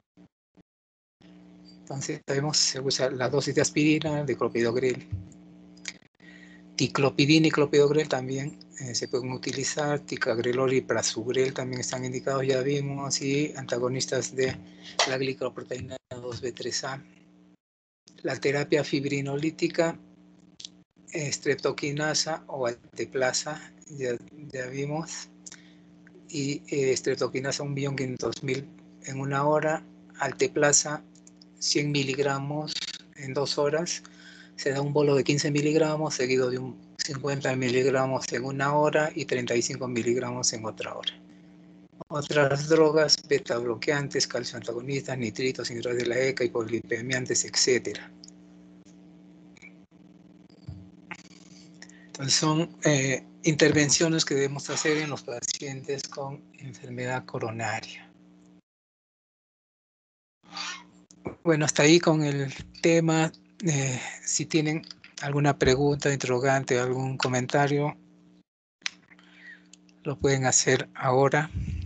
Entonces sabemos que se usa la dosis de aspirina, de clopidogrel. Ticlopidina y clopidogrel también eh, se pueden utilizar, ticagrelor y prasugrel también están indicados, ya vimos, y antagonistas de la glicoproteína dos B tres A. La terapia fibrinolítica, eh, streptokinasa o alteplasa, ya, ya vimos, y eh, streptokinasa un millón quinientos mil en una hora, alteplasa cien miligramos en dos horas, se da un bolo de quince miligramos seguido de un cincuenta miligramos en una hora y treinta y cinco miligramos en otra hora. Otras drogas, beta bloqueantes, calcio antagonistas, nitritos, inhibidores de la E C A, hipolipemiantes, etcétera. Entonces son eh, intervenciones que debemos hacer en los pacientes con enfermedad coronaria. Bueno, hasta ahí con el tema. Eh, si tienen alguna pregunta, interrogante, algún comentario, lo pueden hacer ahora.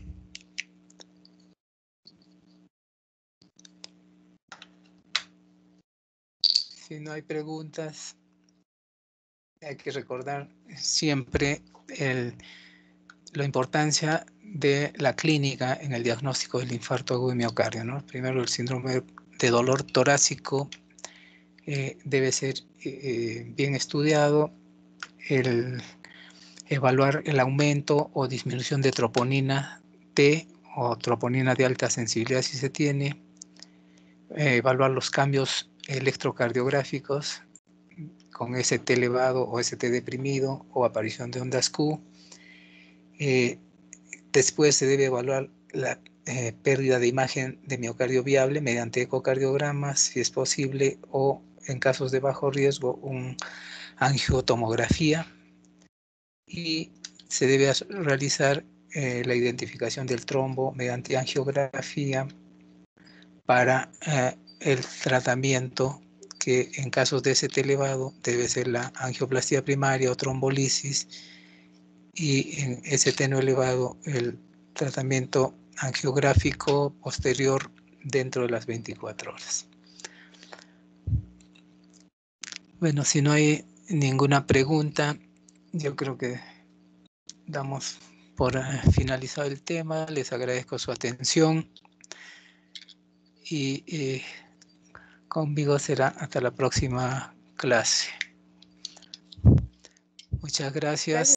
Si no hay preguntas, hay que recordar siempre el, la importancia de la clínica en el diagnóstico del infarto agudo de miocardio, ¿no? Primero, el síndrome de dolor torácico eh, debe ser eh, bien estudiado, el evaluar el aumento o disminución de troponina T o troponina de alta sensibilidad si se tiene, eh, evaluar los cambios electrocardiográficos con S T elevado o S T deprimido o aparición de ondas Q. Eh, después se debe evaluar la eh, pérdida de imagen de miocardio viable mediante ecocardiogramas, si es posible, o en casos de bajo riesgo, un angiotomografía, y se debe realizar eh, la identificación del trombo mediante angiografía para eh, el tratamiento, que en casos de S T elevado debe ser la angioplastía primaria o trombolisis, y en S T no elevado el tratamiento angiográfico posterior dentro de las veinticuatro horas. Bueno, si no hay ninguna pregunta, yo creo que damos por finalizado el tema. Les agradezco su atención y eh, conmigo será hasta la próxima clase. Muchas gracias.